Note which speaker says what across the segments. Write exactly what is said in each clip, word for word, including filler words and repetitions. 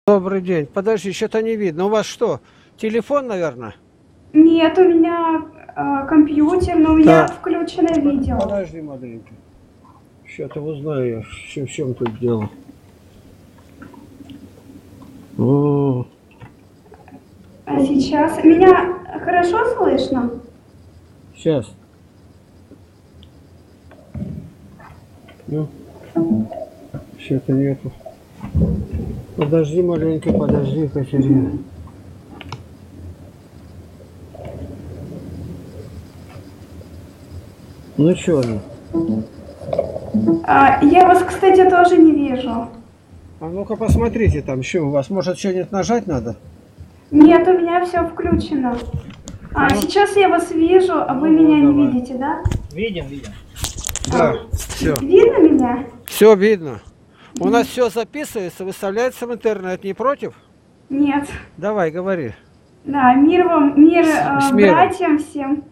Speaker 1: Добрый день. Подожди, что-то не видно. У вас что, телефон, наверное?
Speaker 2: Нет, у меня э, компьютер, но у меня
Speaker 1: Так.
Speaker 2: включенное видео.
Speaker 1: Подожди, маленько. Что-то узнаю, в чем тут дело. О,
Speaker 2: А сейчас меня хорошо слышно?
Speaker 1: сейчас. Ну, что-то нету. Подожди маленько, подожди, Катерина. Ну что она?
Speaker 2: А, я вас, кстати, тоже не вижу.
Speaker 1: А ну-ка посмотрите там, что у вас. Может, что-нибудь нажать надо?
Speaker 2: Нет, у меня все включено. А,
Speaker 1: Ну.
Speaker 2: сейчас я вас вижу, а вы
Speaker 1: Ну,
Speaker 2: меня
Speaker 1: давай.
Speaker 2: не видите, да?
Speaker 3: Видим, видим.
Speaker 1: Да, все.
Speaker 2: Видно меня?
Speaker 1: Все видно. У нас все записывается, выставляется в интернет. Не против?
Speaker 2: Нет.
Speaker 1: Давай, говори.
Speaker 2: Да, мир вам, мир э,
Speaker 1: С миром.
Speaker 2: братьям всем.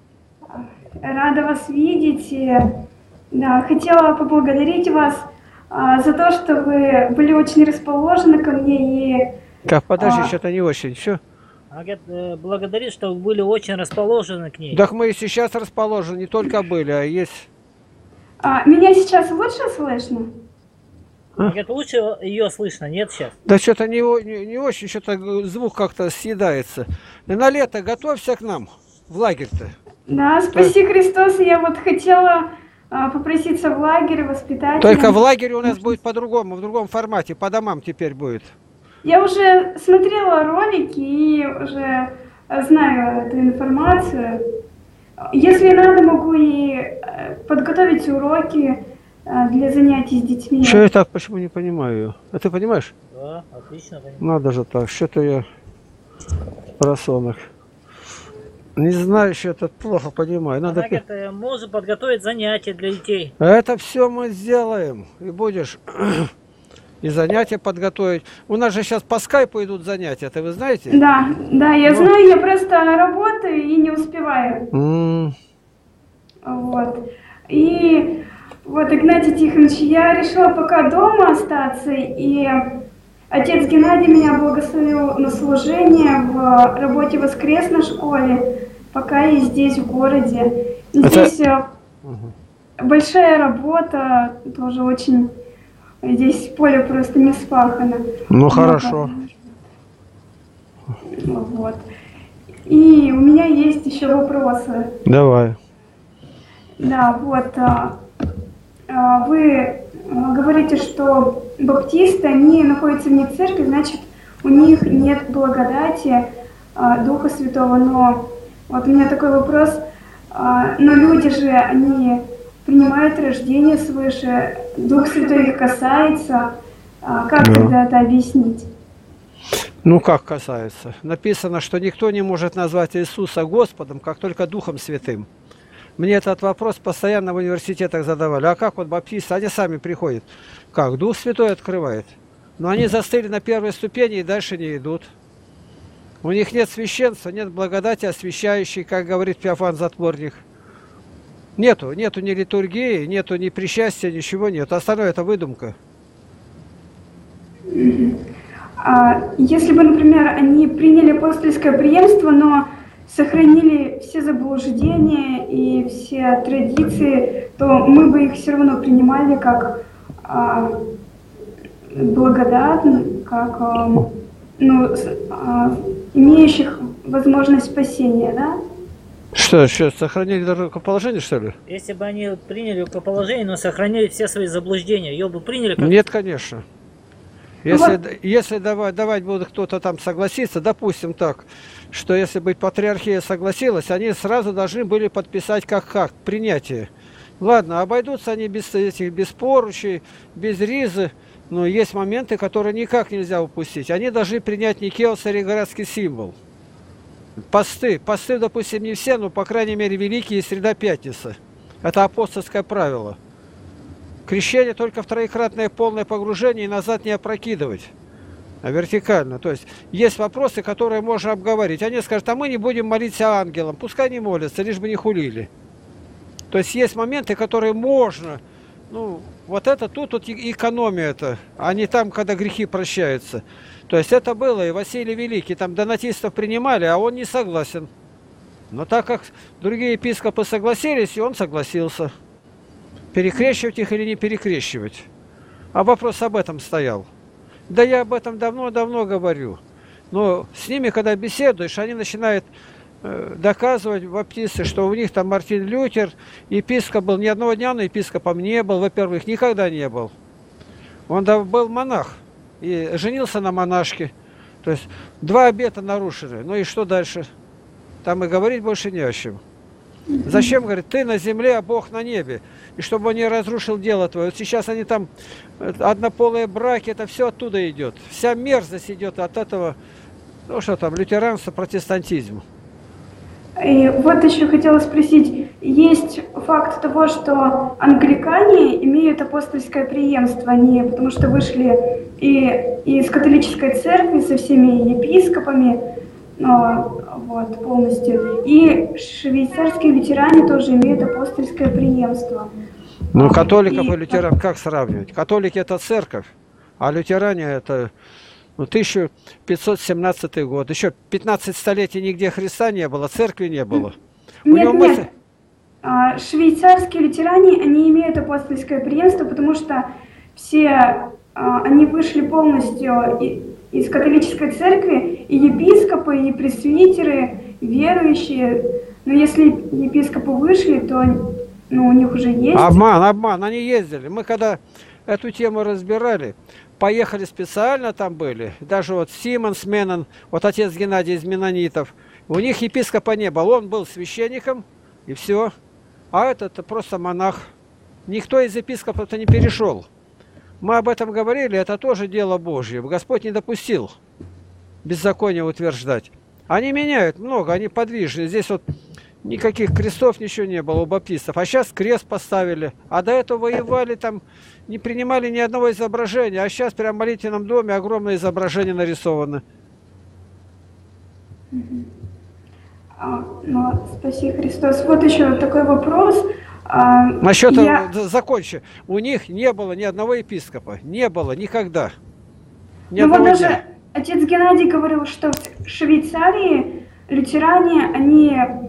Speaker 2: Рада вас видеть. И, да, хотела поблагодарить вас а, за то, что вы были очень расположены ко мне и
Speaker 1: Так, подожди,
Speaker 2: А.
Speaker 1: что-то не очень. Все.
Speaker 3: Она говорит, э, благодарит, что вы были очень расположены к ней.
Speaker 1: Так мы и сейчас расположены, не только были, а есть...
Speaker 2: а, меня сейчас лучше слышно?
Speaker 3: Она говорит, лучше ее слышно, нет сейчас?
Speaker 1: Да что-то не, о- не, не очень, что-то звук как-то съедается. И на лето готовься к нам в лагерь-то.
Speaker 2: Да, спаси Христос. Я вот хотела а, попроситься в лагерь воспитателя.
Speaker 1: Только в лагере у нас будет по-другому, в другом формате, по домам теперь будет.
Speaker 2: Я уже смотрела ролики и уже знаю эту информацию. Если надо, могу и э, подготовить уроки э, для занятий с детьми.
Speaker 1: Что я так почему не понимаю ее? А ты понимаешь?
Speaker 3: Да, отлично. понимаю.
Speaker 1: Надо же так, что-то я просонок. Не знаю, что это плохо понимаю. Надо...
Speaker 3: Она говорит, э, может подготовить занятия для детей.
Speaker 1: Это все мы сделаем. И будешь и занятия подготовить. У нас же сейчас по скайпу идут занятия, это вы знаете?
Speaker 2: Да, да, я
Speaker 1: Ну.
Speaker 2: знаю, я просто работаю и не успеваю.
Speaker 1: М,
Speaker 2: Вот. И вот, Игнатий Тихонович, я решила пока дома остаться, и отец Геннадий меня благословил на служение в работе в воскресной школе, пока я здесь, в городе.
Speaker 1: Это-
Speaker 2: Здесь э, большая работа, тоже очень... Здесь поле просто не спахано.
Speaker 1: Ну
Speaker 2: Много.
Speaker 1: хорошо.
Speaker 2: Вот. И у меня есть еще вопросы.
Speaker 1: Давай.
Speaker 2: Да, вот. а, а, Вы а, говорите, что баптисты, они находятся вне церкви, значит, у них нет благодати а, Духа Святого. Но вот у меня такой вопрос. а, Но люди же, они принимают рождение свыше, Дух Святой их касается. А, Как
Speaker 1: Да.
Speaker 2: тогда это объяснить?
Speaker 1: Ну как касается? Написано, что никто не может назвать Иисуса Господом, как только Духом Святым. Мне этот вопрос постоянно в университетах задавали. А как вот баптисты? Они сами приходят. Как? Дух Святой открывает. Но они застыли на первой ступени и дальше не идут. У них нет священства, нет благодати освящающей, как говорит Феофан Затворник. Нету, нету ни литургии, нету ни причастия, ничего нет. Остальное это выдумка.
Speaker 2: А если бы, например, они приняли апостольское преемство, но сохранили все заблуждения и все традиции, то мы бы их все равно принимали как а, благодатных, как а, ну, с- а, имеющих возможность спасения, да?
Speaker 1: Что, что, сохранили рукоположение, что ли?
Speaker 3: Если бы они приняли рукоположение, но сохранили все свои заблуждения, ее бы приняли как...
Speaker 1: Нет, конечно. Если,
Speaker 2: вот.
Speaker 1: д- если давать, давать будет кто-то там согласиться, допустим так, что если бы патриархия согласилась, они сразу должны были подписать как как принятие. Ладно, обойдутся они без этих, без поручей, без ризы, но есть моменты, которые никак нельзя упустить. Они должны принять Никео цареградский символ. Посты. Посты, допустим, не все, но, по крайней мере, Великие и Среда Пятница. Это апостольское правило. Крещение только в троекратное полное погружение и назад не опрокидывать, а вертикально. То есть есть вопросы, которые можно обговорить. Они скажут, а мы не будем молиться ангелам. Пускай не молятся, лишь бы не хулили. То есть есть моменты, которые можно... Ну, вот это тут, тут экономия это, а не там, когда грехи прощаются. То есть это было, и Василий Великий, там донатистов принимали, а он не согласен. Но так как другие епископы согласились, и он согласился. Перекрещивать их или не перекрещивать. А вопрос об этом стоял. Да я об этом давно-давно говорю. Но с ними, когда беседуешь, они начинают э, доказывать, баптисты, что у них там Мартин Лютер, епископ был, ни одного дня он епископом не был, во-первых, никогда не был. Он да, был монах и женился на монашке. То есть два обета нарушены. Ну и что дальше? Там и говорить больше не о чем. Зачем, говорит, ты на земле, а Бог на небе? И чтобы он не разрушил дело твое. Вот сейчас они там, однополые браки, это все оттуда идет. Вся мерзость идет от этого, ну что там, лютеранство, протестантизм.
Speaker 2: И вот еще хотела спросить, есть факт того, что англикане имеют апостольское преемство, они потому что вышли и из католической церкви со всеми епископами, ну, вот, полностью, и швейцарские лютеране тоже имеют апостольское преемство.
Speaker 1: Ну, католиков и,
Speaker 2: и
Speaker 1: лютеран как сравнивать? Католики это церковь, а лютеране это... Ну, тысяча пятьсот семнадцатый год. Еще пятнадцать столетий нигде Христа не было, церкви не было. У
Speaker 2: нет,
Speaker 1: него
Speaker 2: нет.
Speaker 1: мысль...
Speaker 2: А, швейцарские лютеране, они имеют апостольское преемство, потому что все а, они вышли полностью и, из католической церкви, и епископы, и пресвитеры, верующие. Но если епископы вышли, то ну, у них уже есть...
Speaker 1: Обман, обман, они ездили. Мы когда эту тему разбирали, поехали специально, там были, даже вот Симонс Меннон, вот отец Геннадий из меннонитов, у них епископа не было, он был священником, и все. А этот просто монах. Никто из епископов-то не перешел. Мы об этом говорили, это тоже дело Божье. Господь не допустил беззаконие утверждать. Они меняют много, они подвижны. Здесь вот никаких крестов, ничего не было у баптистов. А сейчас крест поставили. А до этого воевали там, не принимали ни одного изображения. А сейчас прямо в молитвенном доме огромное изображение нарисовано.
Speaker 2: А, ну, спаси Христос. Вот еще такой вопрос. А,
Speaker 1: Насчет,
Speaker 2: я...
Speaker 1: закончи. У них не было ни одного епископа. Не было никогда. Ни
Speaker 2: ну, вот
Speaker 1: дня.
Speaker 2: даже отец Геннадий говорил, что в Швейцарии лютеране, они, э,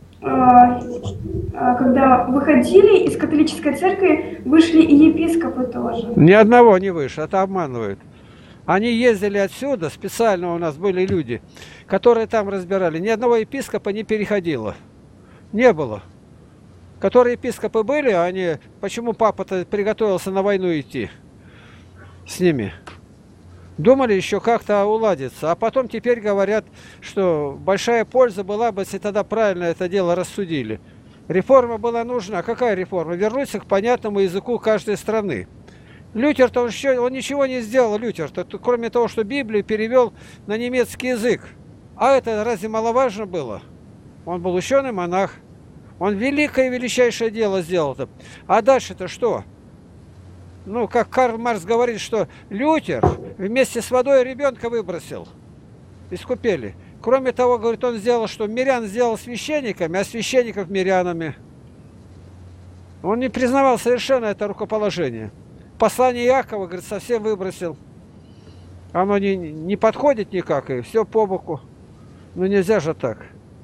Speaker 2: э, когда выходили из католической церкви, вышли и епископы тоже.
Speaker 1: Ни одного не выше, это обманывают. Они ездили отсюда, специально у нас были люди, которые там разбирали. Ни одного епископа не переходило. Не было. Которые епископы были, они... Почему папа-то приготовился на войну идти с ними? Думали еще как-то уладиться. А потом теперь говорят, что большая польза была бы, если тогда правильно это дело рассудили. Реформа была нужна. Какая реформа? Вернуться к понятному языку каждой страны. Лютер-то он, еще, он ничего не сделал, Лютер-то, кроме того, что Библию перевел на немецкий язык. А это разве маловажно было? Он был ученый монах. Он великое и величайшее дело сделал-то. А дальше-то что? Ну, как Карл Маркс говорит, что Лютер вместе с водой ребенка выбросил из купели. Кроме того, говорит, он сделал, что мирян сделал священниками, а священников мирянами. Он не признавал совершенно это рукоположение. Послание Иакова, говорит, совсем выбросил. Оно не, не подходит никак, и все по боку. Ну нельзя же так.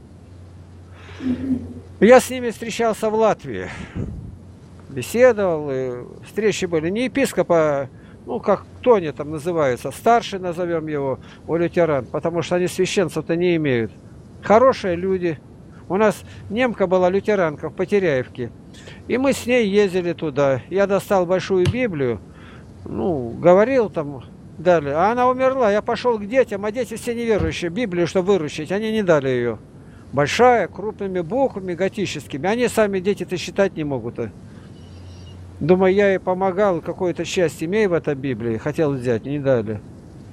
Speaker 1: Я с ними встречался в Латвии. Беседовал, и встречи были. Не епископ, а, ну как, кто они там называются, старший назовем его, у лютеран, потому что они священцев-то не имеют. Хорошие люди. У нас немка была лютеранка в Потеряевке. И мы с ней ездили туда. Я достал большую Библию, ну, говорил там, дали. А она умерла. Я пошел к детям, а дети все неверующие. Библию, чтобы выручить, они не дали ее. Большая, крупными буквами, готическими. Они сами дети-то считать не могут. Думаю, я ей помогал, какое-то счастье имею в этой Библии. Хотел взять, не дали.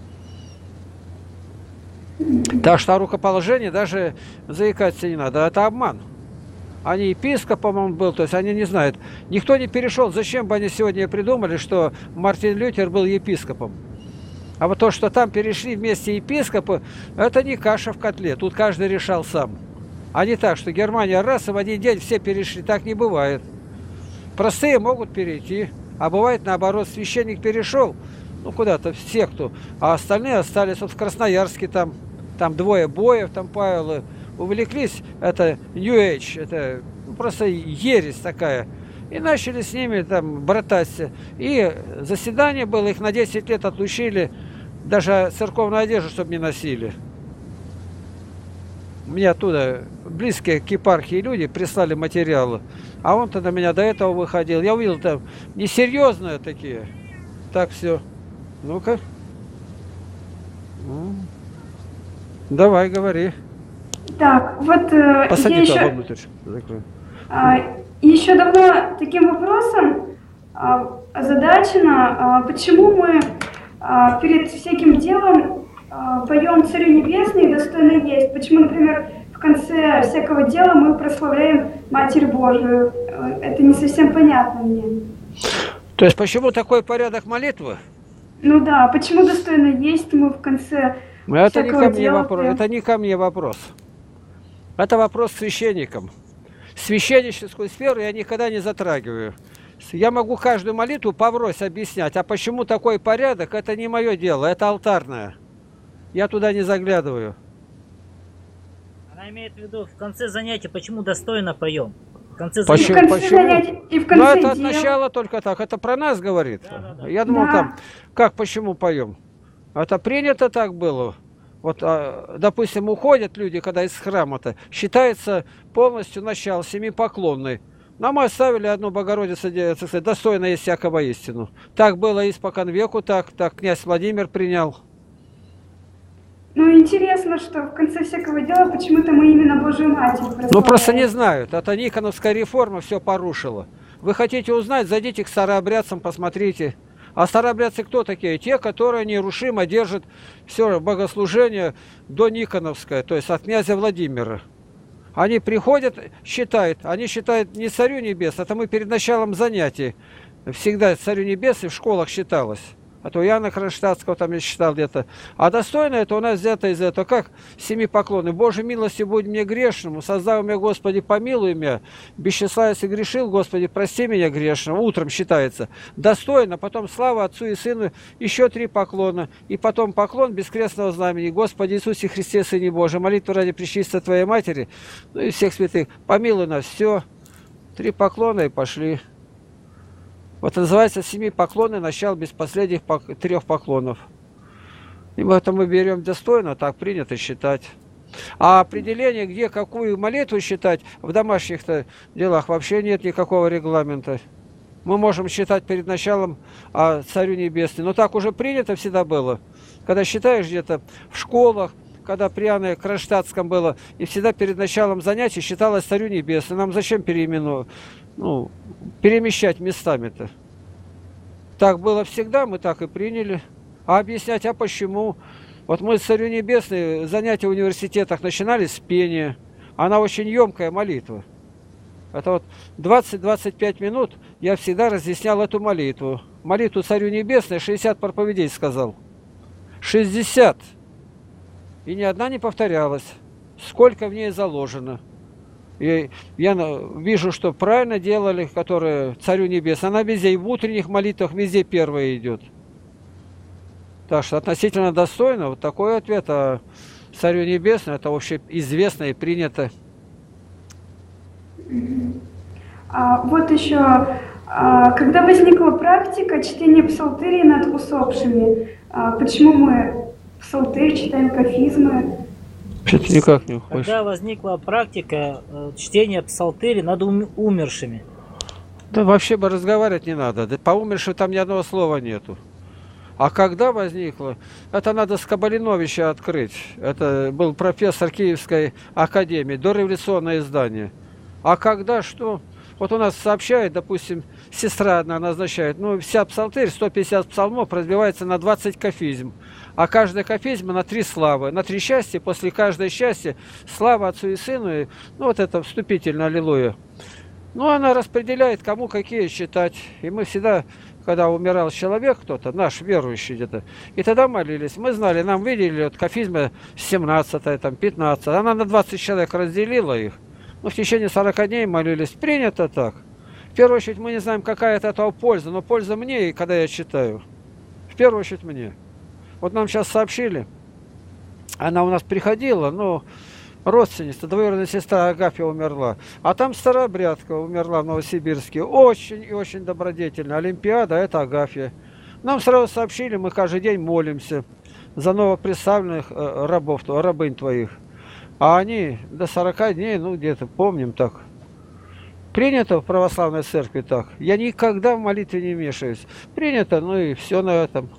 Speaker 1: Так что о рукоположении даже заикаться не надо. Это обман. Они епископом он был, то есть они не знают. Никто не перешел. Зачем бы они сегодня придумали, что Мартин Лютер был епископом? А вот то, что там перешли вместе епископы, это не каша в котле. Тут каждый решал сам. А не так, что Германия раз и в один день все перешли. Так не бывает. Простые могут перейти. А бывает наоборот, священник перешел, ну куда-то в секту, а остальные остались вот в Красноярске, там, там двое боев, там Павел, увлеклись, это New Age, это ну, просто ересь такая. И начали с ними там брататься. И заседание было, их на десять лет отлучили, даже церковную одежду, чтобы не носили. Мне оттуда близкие к епархии люди прислали материалы. А он тогда меня до этого выходил. Я увидел там несерьезные такие. Так, все. Ну-ка. Ну. Давай, говори.
Speaker 2: Так, вот э,
Speaker 1: Посади
Speaker 2: я
Speaker 1: туда
Speaker 2: еще,
Speaker 1: внутрь. Закрой.
Speaker 2: а, еще давно таким вопросом а, озадачена, а, почему мы а, перед всяким делом а, поем «Царю Небесный» и «Достойно есть». Почему, например, в конце всякого дела мы прославляем Матерь Божию? Это не совсем понятно мне.
Speaker 1: То есть почему такой порядок молитвы?
Speaker 2: Ну да, почему «Достойно есть» мы в конце
Speaker 1: Это не, ко мне
Speaker 2: дела
Speaker 1: вопрос,
Speaker 2: прям...
Speaker 1: это не ко мне вопрос. Это вопрос к священникам. Священническую сферу я никогда не затрагиваю. Я могу каждую молитву поврось объяснять, а почему такой порядок, это не мое дело, это алтарное. Я туда не заглядываю.
Speaker 3: Она имеет в виду в конце занятия, почему достойно поем. В конце
Speaker 1: Почему?
Speaker 3: занятия.
Speaker 2: В конце
Speaker 1: Почему?
Speaker 2: занятий и в конце
Speaker 1: Ну это от
Speaker 2: дел.
Speaker 1: начала только так, это про нас говорит.
Speaker 3: Да, да, да.
Speaker 1: Я думал
Speaker 2: Да.
Speaker 1: там, как, почему поем? Это принято так было. Вот, а, допустим, уходят люди, когда из храма-то, считается полностью начало семипоклонный. Нам оставили одну Богородицу, так сказать, достойно есть всякого истину. Так было испокон веку, так, так князь Владимир принял.
Speaker 2: Ну, интересно, что в конце всякого дела почему-то мы именно Божию Матерь прославляем.
Speaker 1: Ну, просто не знают. Это Никоновская реформа все порушила. Вы хотите узнать, зайдите к старообрядцам, посмотрите. А старообрядцы кто такие? Те, которые нерушимо держат все богослужение до Никоновское, то есть от князя Владимира. Они приходят, считают, они считают не Царю Небес, это мы перед началом занятий. Всегда Царю Небес и в школах считалось. А то Иоанна Кронштадтского там я считал где-то. А достойно это у нас взято из этого. Как семи поклоны. Божьей милости будь мне грешному. Создав меня, Господи, помилуй меня. Без числа, если грешил, Господи, прости меня грешного. Утром считается. Достойно. Потом слава Отцу и Сыну. Еще три поклона. И потом поклон без крестного знамени. Господи Иисусе Христе, Сыне Божий. Молитву ради пречистой Твоей Матери. Ну и всех святых. Помилуй нас. Все. Три поклона и пошли. Вот это называется семи поклоны, начало без последних пок... трех поклонов. И это мы берем достойно, так принято считать. А определение, где какую молитву считать, в домашних-то делах вообще нет никакого регламента. Мы можем считать перед началом а, Царю Небесный. Но так уже принято всегда было. Когда считаешь где-то в школах, когда при Иоанне Кронштадтском было, и всегда перед началом занятий считалось Царю Небесный. Нам зачем переименовать? Ну, перемещать местами-то. Так было всегда, мы так и приняли. А объяснять, а почему? Вот мы с Царю Небесный, занятия в университетах начинались с пения. Она очень емкая молитва. Это вот двадцать-двадцать пять минут я всегда разъяснял эту молитву. Молитву Царю Небесный шестьдесят проповедей сказал. шестьдесят. И ни одна не повторялась. Сколько в ней заложено. И я вижу, что правильно делали, которые Царю Небес. Она везде, и в утренних молитвах везде первая идет. Так что относительно достойно, вот такой ответ. А Царю Небесному это вообще известно и принято.
Speaker 2: А, вот еще, а, когда возникла практика чтения псалтырей над усопшими, а, почему мы псалтырь читаем кафизмы?
Speaker 1: Что-то никак не уходишь.
Speaker 3: Когда возникла практика э, чтения псалтыри над ум- умершими.
Speaker 1: Да вообще бы разговаривать не надо. Да по умершим там ни одного слова нету. А когда возникло? Это надо с Кабалиновича открыть. Это был профессор Киевской академии, дореволюционное издание. А когда что? Вот у нас сообщают, допустим, сестра одна назначает, ну, вся псалтырь, сто пятьдесят псалмов разбивается на двадцать кафизм. А каждая кафизма на три славы, на три счастья, после каждой счастья слава Отцу и Сыну, и, ну, вот это вступительное аллилуйя. Ну, она распределяет, кому какие читать. И мы всегда, когда умирал человек кто-то, наш верующий где-то, и тогда молились. Мы знали, нам видели, вот кафизма семнадцатая, там, пятнадцатая, она на двадцать человек разделила их. Ну, в течение сорока дней молились. Принято так. В первую очередь мы не знаем, какая от этого польза, но польза мне, когда я читаю. первую очередь мне. Вот нам сейчас сообщили, она у нас приходила, но родственница, двоюродная сестра Агафья умерла. А там старообрядка умерла в Новосибирске. Очень и очень добродетельная. Олимпиада – это Агафья. Нам сразу сообщили, мы каждый день молимся за новоприставленных э, рабов, рабынь твоих. А они до сорока дней, ну где-то, помним так. Принято в православной церкви так. Я никогда в молитве не вмешиваюсь. Принято, ну и все на этом.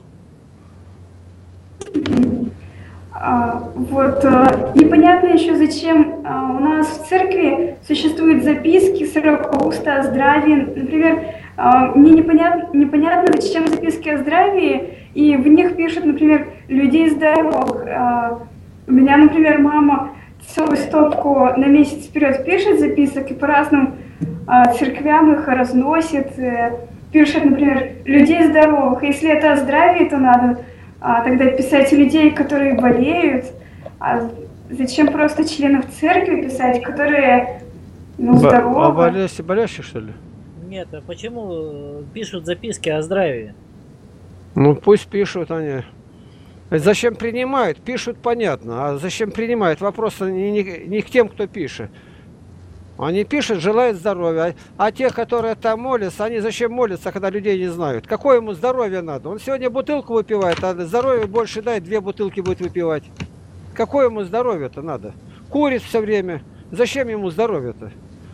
Speaker 2: А, вот, а, непонятно еще, зачем а, у нас в церкви существуют записки сорока уст о здравии. Например, а, мне непонятно, непонятно, зачем записки о здравии, и в них пишут, например, людей здоровых. А, у меня, например, мама целую стопку на месяц вперед пишет записок, и по разным а, церквям их разносит. Э, пишет, например, людей здоровых. Если это о здравии, то надо а, тогда писать людей, которые болеют. А зачем просто членов церкви писать, которые, ну, здоровы?
Speaker 1: А болезнь болящих, что ли?
Speaker 3: Нет, а почему пишут записки о здравии?
Speaker 1: Ну пусть пишут они. Зачем принимают? Пишут, понятно. А зачем принимают? Вопрос не, не, не к тем, кто пишет. Они пишут, желают здоровья. А, а те, которые там молятся, они зачем молятся, когда людей не знают? Какое ему здоровье надо? Он сегодня бутылку выпивает, а здоровье больше дай, две бутылки будет выпивать. Какое ему здоровье-то надо? Курит все время. Зачем ему здоровье-то?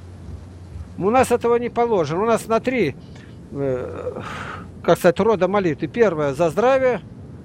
Speaker 1: У нас этого не положено. У нас на три, э, как сказать, рода молитвы. Первое за здравие,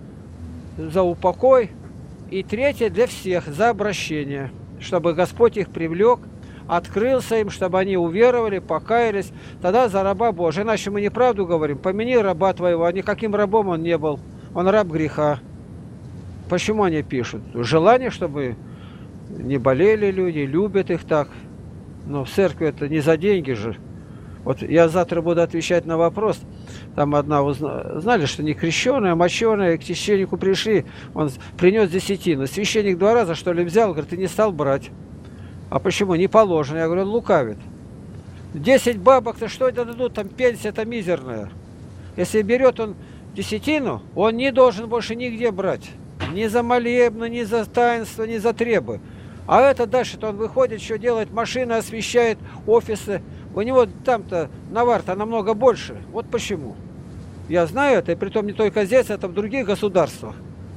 Speaker 1: за упокой. И третье для всех, за обращение. Чтобы Господь их привлек, открылся им, чтобы они уверовали, покаялись. Тогда за раба Божия. Иначе мы неправду говорим. Помяни раба твоего. А никаким рабом он не был. Он раб греха. Почему они пишут? Желание, чтобы не болели люди, любят их так. Но в церкви это не за деньги же. Вот я завтра буду отвечать на вопрос. Там одна узна... знали, что не крещеная, а мощеная, к священнику пришли, он принес десятину. Священник два раза, что ли, взял, говорит, ты не стал брать. А почему? Не положено. Я говорю, он лукавит. Десять бабок-то что это дадут? Там пенсия-то мизерная. Если берет он десятину, он не должен больше нигде брать. Ни за молебны, ни за таинство, ни за требы. А это дальше-то он выходит, что делает, машины освещает, офисы. У него там-то навар-то намного больше. Вот почему. Я знаю это, и притом не только здесь, это в других государствах.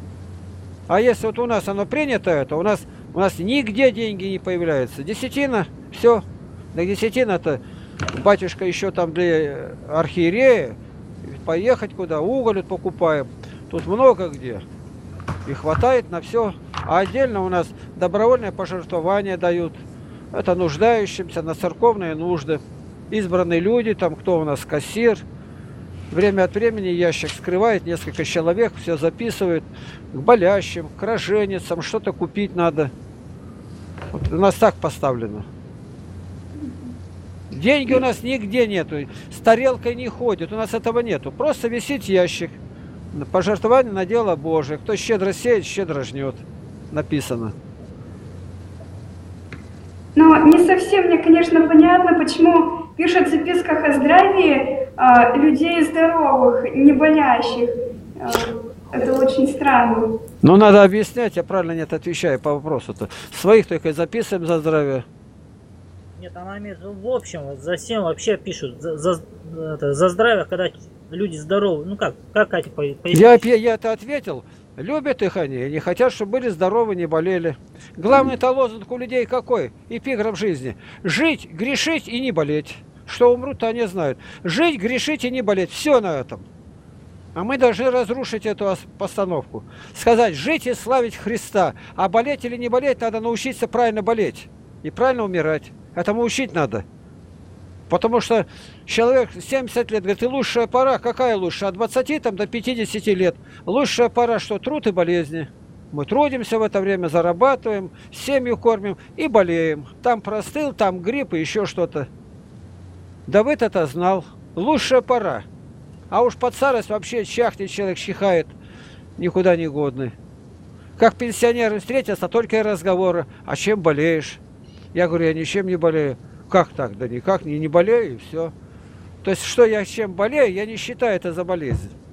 Speaker 1: А если вот у нас оно принято, это у нас, у нас нигде деньги не появляются. Десятина, все. На десятина-то батюшка еще там для архиерея, поехать куда, уголь покупаем. Тут много где. И хватает на все. А отдельно у нас добровольное пожертвование дают. Это нуждающимся на церковные нужды. Избранные люди, там кто у нас кассир. Время от времени ящик скрывает, несколько человек все записывают. К болящим, к роженицам, что-то купить надо. Вот у нас так поставлено. Деньги у нас нигде нету. С тарелкой не ходят. У нас этого нету. Просто висит ящик. Пожертвование на дело Божие. Кто щедро сеет, щедро жнет. Написано.
Speaker 2: Но не совсем мне, конечно, понятно, почему пишут в записках о здравии а, людей здоровых, не болящих. А, это очень странно.
Speaker 1: Ну, надо объяснять, я правильно нет отвечаю по вопросу-то. Своих только записываем за здравие.
Speaker 3: Нет, она имеет в общем, вот за всем вообще пишут. За, за, это, за здравие, когда люди здоровы. Ну как, как Катя пояснить?
Speaker 1: Я, я, я это ответил. Любят их они, не хотят, чтобы были здоровы, не болели. Главный-то лозунг у людей какой? Эпиграф жизни. Жить, грешить и не болеть. Что умрут-то они знают. Жить, грешить и не болеть. Все на этом. А мы должны разрушить эту постановку. Сказать, жить и славить Христа. А болеть или не болеть, надо научиться правильно болеть. И правильно умирать. Этому учить надо. Потому что человек семьдесят лет говорит, и лучшая пора, какая лучшая? От двадцати там, до пятидесяти лет. Лучшая пора, что труд и болезни. Мы трудимся в это время, зарабатываем, семью кормим и болеем. Там простыл, там грипп и еще что-то. Давыд это знал. Лучшая пора. А уж под старость вообще чахнет человек, чихает, никуда не годный. Как пенсионеры встретятся, только и разговоры. А чем болеешь? Я говорю, я ничем не болею. Как так? Да никак, не, не болею, и все. То есть, что я чем болею, я не считаю это за болезнь.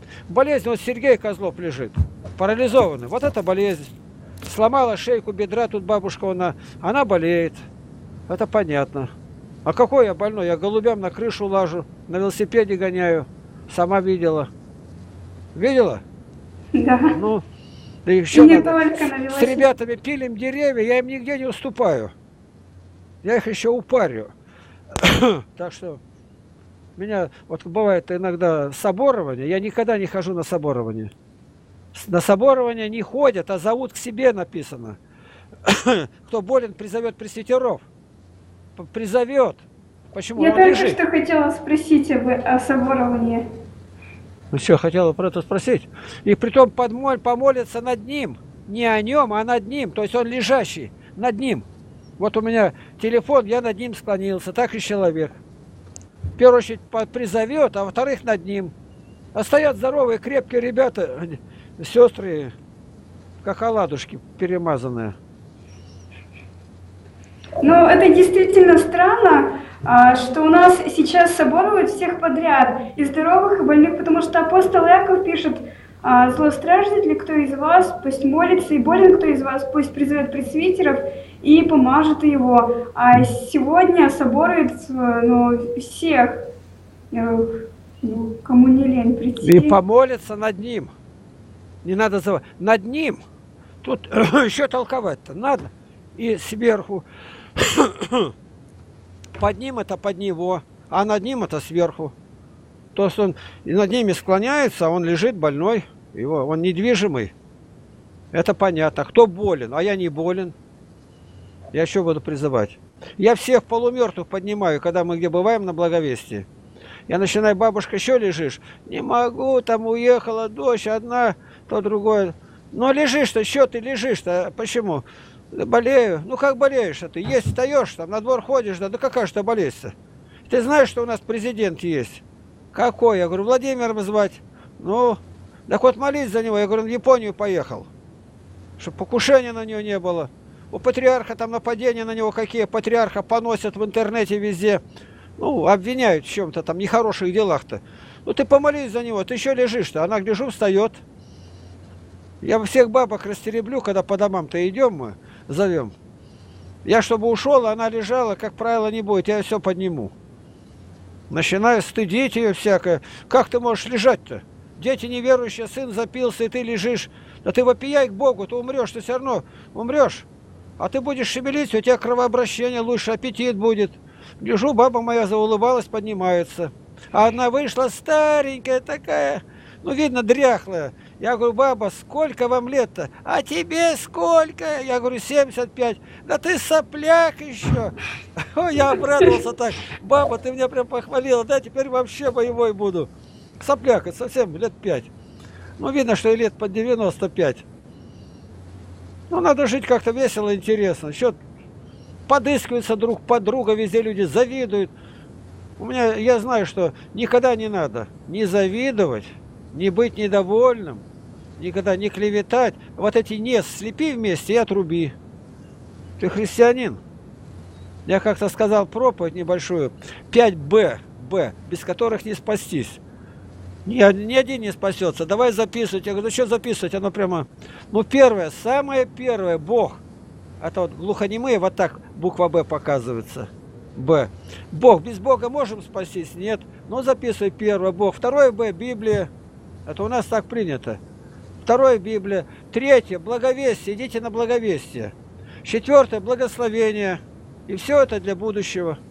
Speaker 1: Болезнь, вот Сергей Козлов лежит, парализованный. Вот это болезнь. Сломала шейку бедра, тут бабушка, она, она болеет. Это понятно. А какой я больной? Я голубям на крышу лажу, на велосипеде гоняю. Сама видела. Видела?
Speaker 2: Да.
Speaker 1: Ну, да еще
Speaker 2: не
Speaker 1: надо.
Speaker 2: только на велосипеде.
Speaker 1: С ребятами пилим деревья, я им нигде не уступаю. Я их еще упарю. Так что меня, вот бывает иногда соборование, я никогда не хожу на соборование. На соборование не ходят, а зовут к себе написано. Кто болен, призовет пресвитеров. Призовет. Почему?
Speaker 2: Я
Speaker 1: Он
Speaker 2: только
Speaker 1: лежит.
Speaker 2: что хотела спросить об, о соборовании.
Speaker 1: Ну что, хотела про это спросить. И притом подмоль, помолиться над ним. Не о нем, а над ним. То есть он лежащий над ним. Вот у меня телефон, я над ним склонился. Так и человек. В первую очередь призовет, а во-вторых над ним. А стоят здоровые, крепкие ребята, сестры, как оладушки перемазанные.
Speaker 2: Ну, это действительно странно, а, что у нас сейчас соборуют всех подряд, и здоровых, и больных, потому что апостол Иаков пишет: а, «Злостраждет ли кто из вас, пусть молится, и болен кто из вас, пусть призовет пресвитеров и помажет его». А сегодня соборуют, ну, всех, ну, кому не лень прийти.
Speaker 1: И помолиться над ним. Не надо забывать. Над ним. Тут еще толковать-то надо. И сверху. Под ним это под него, а над ним это сверху. То есть он и над ними склоняется, а он лежит больной, его, он недвижимый. Это понятно. Кто болен? А я не болен. Я еще буду призывать. Я всех полумертвых поднимаю, когда мы где бываем на благовестии. Я начинаю: бабушка, еще лежишь? Не могу, там уехала дочь одна, то другое. Но лежишь-то, что ты лежишь-то? Почему? Болею. Ну как болеешь-то ты? Есть встаешь, там на двор ходишь, да, да какая же ты болезнь-то? Ты знаешь, что у нас президент есть? Какой? Я говорю: Владимиром звать. Ну, так вот молись за него. Я говорю: он в Японию поехал. Чтобы покушения на него не было. У патриарха там нападения на него какие. Патриарха поносят в интернете везде. Ну, обвиняют в чем-то там, нехороших делах-то. Ну ты помолись за него, ты еще лежишь-то. Она, гляжу, встает. Я всех бабок растереблю, когда по домам-то идем мы, зовем. Я, чтобы ушел, она лежала, как правило, не будет, я ее все подниму. Начинаю стыдить ее всякое. Как ты можешь лежать-то? Дети неверующие, сын запился, и ты лежишь. Да ты вопияй к Богу, ты умрешь, ты все равно умрешь. А ты будешь шевелиться, у тебя кровообращение лучше, аппетит будет. Гляжу, баба моя заулыбалась, поднимается. А одна вышла старенькая такая, ну, видно, дряхлая. Я говорю: баба, сколько вам лет-то? А тебе сколько? Я говорю: семьдесят пять. Да ты сопляк еще. Ой, я обрадовался так. Баба, ты меня прям похвалила. Да, теперь вообще боевой буду. Сопляк, это совсем лет пять. Ну, видно, что и лет под девяносто пять. Ну, надо жить как-то весело, интересно. Еще подыскиваются друг под друга, везде люди завидуют. У меня, я знаю, что никогда не надо не завидовать, не быть недовольным, никогда не клеветать. Вот эти «не» слепи вместе и отруби. Ты христианин. Я как-то сказал проповедь небольшую. пять Б, Б, без которых не спастись. Ни, ни один не спасется. Давай записывать. Я говорю: ну что записывать? Оно прямо... Ну, первое, самое первое, Бог. Это вот глухонемые, вот так буква Б показывается. Б. Бог. Без Бога можем спастись? Нет. Ну, записывай первое, Бог. Второе, Б, Библия. Это у нас так принято. Второе, Библия. Третье, благовестие. Идите на благовестие. Четвертое, благословение. И все это для будущего.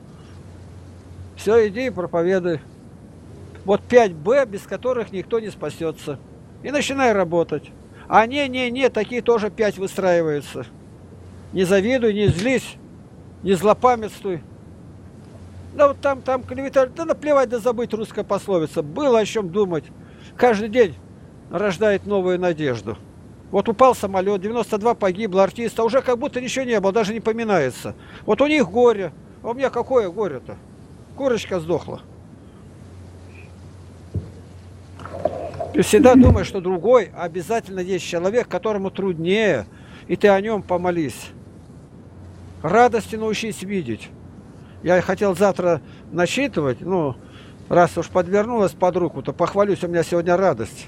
Speaker 1: Все, иди и проповедуй. Вот пять Б, без которых никто не спасется. И начинай работать. А не, не, не, такие тоже пять выстраиваются. Не завидуй, не злись, не злопамятствуй. Да вот там, там клевета, да наплевать, да забыть, русская пословица. Было о чем думать. Каждый день рождает новую надежду. Вот упал самолет, девяносто два погибло, артиста, уже как будто ничего не было, даже не поминается. Вот у них горе, а у меня какое горе-то? Курочка сдохла. Ты всегда думаешь, что другой, обязательно есть человек, которому труднее, и ты о нем помолись. Радости научись видеть. Я хотел завтра насчитывать, ну, Раз уж подвернулась под руку, то похвалюсь, у меня сегодня радость.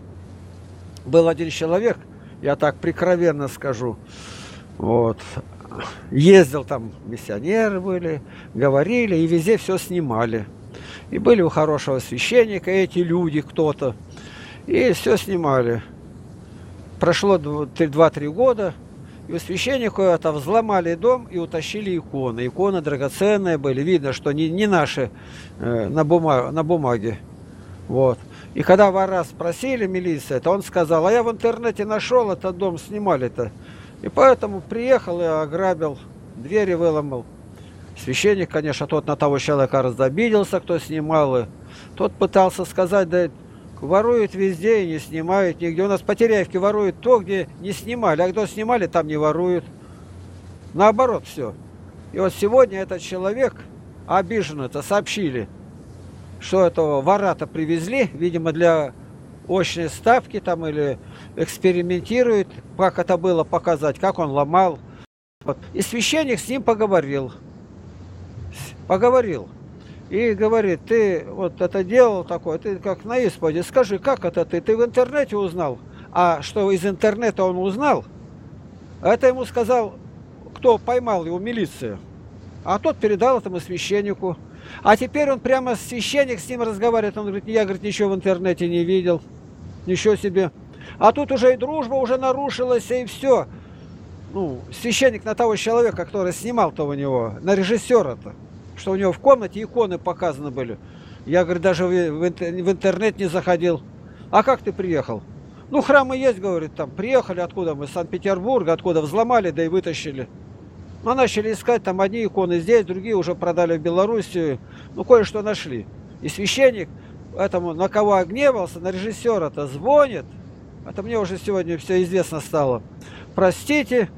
Speaker 1: Был один человек, я так прикровенно скажу, вот, ездил там, миссионеры были, говорили, и везде все снимали. И были у хорошего священника эти люди, кто-то, и все снимали. Прошло два-три года, и у священника это взломали дом и утащили иконы. Иконы драгоценные были, видно, что не, не наши э, на, бумаг, на бумаге. Вот. И когда вора спросили, милиция, то он сказал, а я в интернете нашел этот дом, снимали-то. И поэтому приехал и ограбил, двери выломал. Священник, конечно, тот на того человека разобиделся, кто снимал. И тот пытался сказать, да воруют везде и не снимают нигде. У нас по Теряевке воруют то, где не снимали, а кто снимали, там не воруют. Наоборот все. И вот сегодня этот человек, обиженно-то сообщили, что этого вора-то привезли, видимо, для очной ставки там или экспериментируют, как это было показать, как он ломал. Вот. И священник с ним поговорил. Поговорил. И говорит, ты вот это делал такое, ты как на исповеди, скажи, как это ты? Ты в интернете узнал? А что из интернета он узнал? Это ему сказал, кто поймал его, милиция. А тот передал этому священнику. А теперь он прямо, священник с ним разговаривает, он говорит, я, говорит, ничего в интернете не видел. Ничего себе. А тут уже и дружба уже нарушилась, и все. Ну, священник на того человека, который снимал-то у него, на режиссера-то. Что у него в комнате иконы показаны были. Я, говорю, даже в интернет не заходил. А как ты приехал? Ну, храмы есть, говорит, там. Приехали откуда мы? Из Санкт-Петербурга, откуда взломали, да и вытащили. Ну, начали искать, там одни иконы здесь, другие уже продали в Белоруссию. Ну, кое-что нашли. И священник этому, на кого гневался, на режиссера-то звонит. Это мне уже сегодня все известно стало. Простите,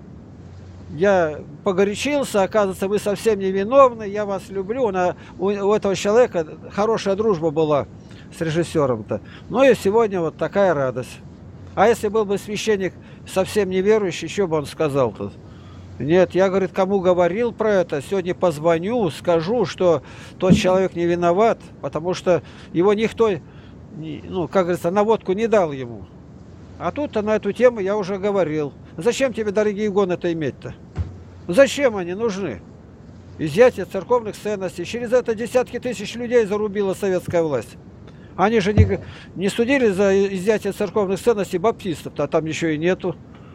Speaker 1: я погорячился, оказывается, вы совсем невиновны, я вас люблю. У, у этого человека хорошая дружба была с режиссером-то. Ну и сегодня вот такая радость. А если был бы священник совсем неверующий, что бы он сказал-то? Нет, я, говорит, кому говорил про это, сегодня позвоню, скажу, что тот человек не виноват, потому что его никто, ну, как говорится, наводку не дал ему. А тут-то на эту тему я уже говорил. Зачем тебе дорогие иконы-то иметь-то? Зачем они нужны? Изъятие церковных ценностей. Через это десятки тысяч людей зарубила советская власть. Они же не, не судили за изъятие церковных ценностей баптистов-то, а там еще и нету.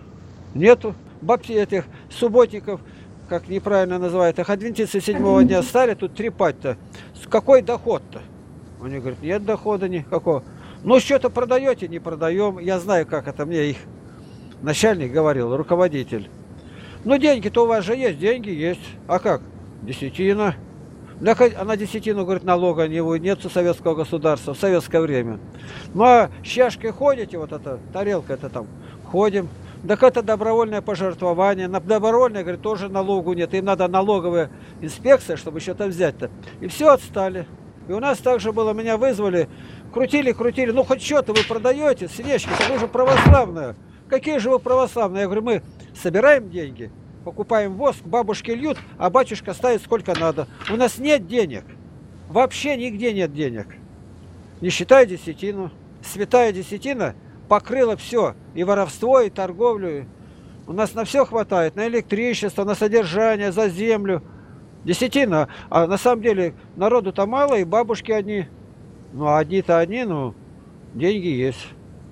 Speaker 1: Нету. Бапти этих субботников, как неправильно называют, их адвентисты седьмого дня стали тут трепать-то. Какой доход-то? Они говорят, нет дохода никакого. Ну, что-то продаете, не продаем. Я знаю, как это мне их начальник говорил, руководитель. Ну, деньги-то у вас же есть, деньги есть. А как? Десятина. Да, а на десятину, говорит, налога не будет, нет у советского государства в советское время. Ну, а с чашкой ходите, вот эта тарелка это там, ходим. Так это добровольное пожертвование. На добровольное, говорит, тоже налогу нет. Им надо налоговая инспекция, чтобы что-то взять-то. И все отстали. И у нас также было, меня вызвали, крутили, крутили. Ну, хоть что-то вы продаете, свечки, вы же православные. Какие же вы православные? Я говорю, мы собираем деньги, покупаем воск, бабушки льют, а батюшка ставит сколько надо. У нас нет денег. Вообще нигде нет денег. Не считая десятину. Святая десятина покрыла все. И воровство, и торговлю. У нас на все хватает. На электричество, на содержание, за землю. Десятина. А на самом деле народу-то мало, и бабушки одни. Ну, а одни-то одни, ну, деньги есть.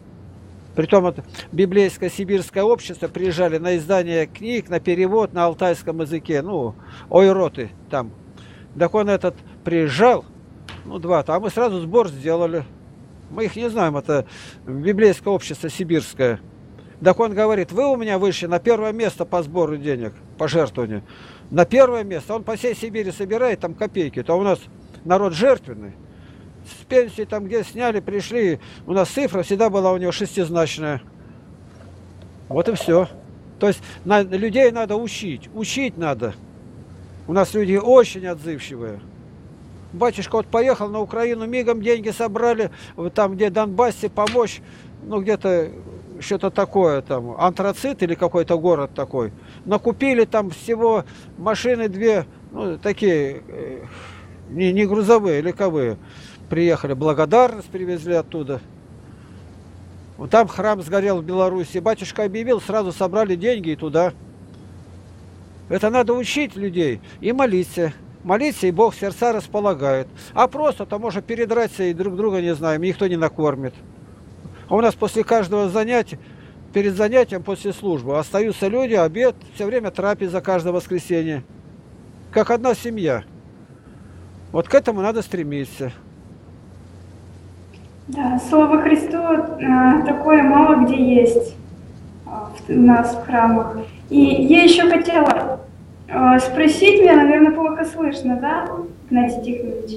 Speaker 1: Притом это библейское сибирское общество приезжали на издание книг, на перевод на алтайском языке. Ну, ойроты там. Так он этот приезжал, ну, два-то, а мы сразу сбор сделали. Мы их не знаем, это библейское общество сибирское. Так он говорит, вы у меня вышли на первое место по сбору денег, пожертвованию. На первое место. Он по всей Сибири собирает там копейки. То у нас народ жертвенный. С пенсии там где сняли, пришли. У нас цифра всегда была у него шестизначная. Вот и все. То есть на, людей надо учить. Учить надо. У нас люди очень отзывчивые. Батюшка вот поехал на Украину, мигом деньги собрали, вот там где Донбассе помочь, ну где-то что-то такое там, антрацит или какой-то город такой. Накупили там всего машины две, ну такие, не, не грузовые, легковые. приехали, благодарность привезли оттуда. Вот там храм сгорел в Беларуси. Батюшка объявил, сразу собрали деньги и туда. Это надо учить людей и молиться. Молиться, и Бог сердца располагает. А просто-то можно передраться и друг друга не знаем, никто не накормит. А у нас после каждого занятия, перед занятием, после службы, остаются люди, обед, все время трапеза каждое воскресенье. Как одна семья. Вот к этому надо стремиться.
Speaker 2: Да, Слово Христова э, такое мало где есть э, у нас в храмах. И я еще хотела э, спросить, меня, наверное, плохо слышно, да, Игнатий Тихонович?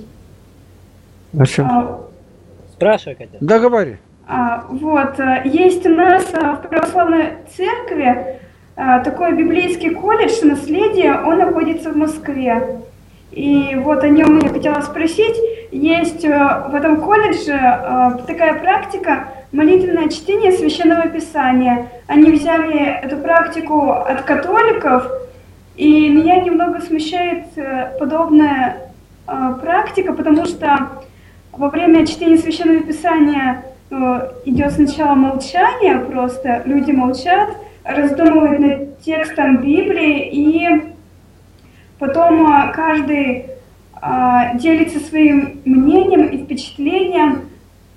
Speaker 1: А что?
Speaker 2: А,
Speaker 3: Спрашивай, Катя.
Speaker 1: Да говори.
Speaker 2: а, вот, э, есть у нас э, в православной церкви э, такой библейский колледж «Наследие», он находится в Москве. И вот о нем я хотела спросить. Есть э, в этом колледже э, такая практика молитвенное чтение Священного Писания. Они взяли эту практику от католиков, и меня немного смущает э, подобная э, практика, потому что во время чтения Священного Писания э, идет сначала молчание, просто люди молчат, раздумывают над текстом Библии, и потом а, каждый а, делится своим мнением и впечатлением,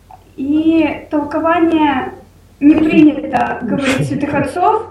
Speaker 2: и толкование не принято, говорит святых отцов,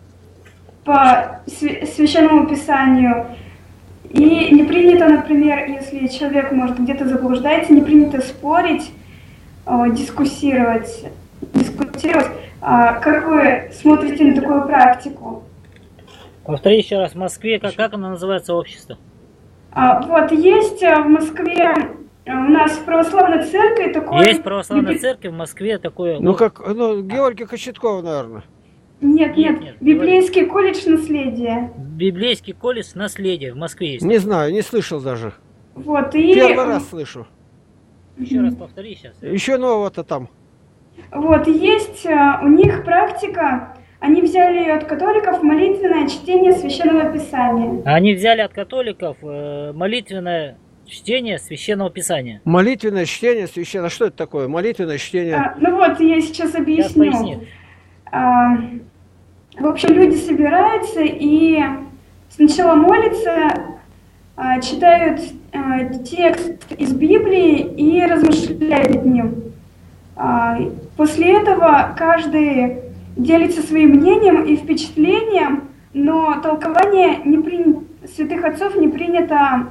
Speaker 2: по Священному Писанию. И не принято, например, если человек, может, где-то заблуждается, не принято спорить, а, дискуссировать. дискуссировать. А, как вы смотрите на такую практику?
Speaker 3: Повтори еще раз, в Москве, как, как оно называется, общество?
Speaker 2: А, вот, есть в Москве, у нас в православной церкви такое...
Speaker 3: Есть православная церковь в Москве такое...
Speaker 1: Ну, как, ну, Георгий Кочетков, наверное.
Speaker 2: Нет, нет,
Speaker 3: Нет, нет,
Speaker 2: библейский колледж «Наследие».
Speaker 3: Библейский колледж «Наследие» в Москве есть.
Speaker 1: Не знаю, не слышал даже.
Speaker 2: Вот, и...
Speaker 1: Первый раз слышу.
Speaker 3: Еще раз повтори сейчас.
Speaker 1: Еще нового-то там.
Speaker 2: Вот, есть а, у них практика, они взяли ее от католиков, молитвенное чтение Священного Писания.
Speaker 3: Они взяли от католиков э, молитвенное чтение Священного Писания.
Speaker 1: Молитвенное чтение священного. Что это такое? Молитвенное чтение.
Speaker 2: А, ну вот, я сейчас
Speaker 3: Сейчас
Speaker 2: объясню.
Speaker 3: поясни.
Speaker 2: А, в общем, люди собираются и сначала молятся, а, читают а, текст из Библии и размышляют над ним. А, после этого каждый делится своим мнением и впечатлением, но толкование не при... святых отцов не принято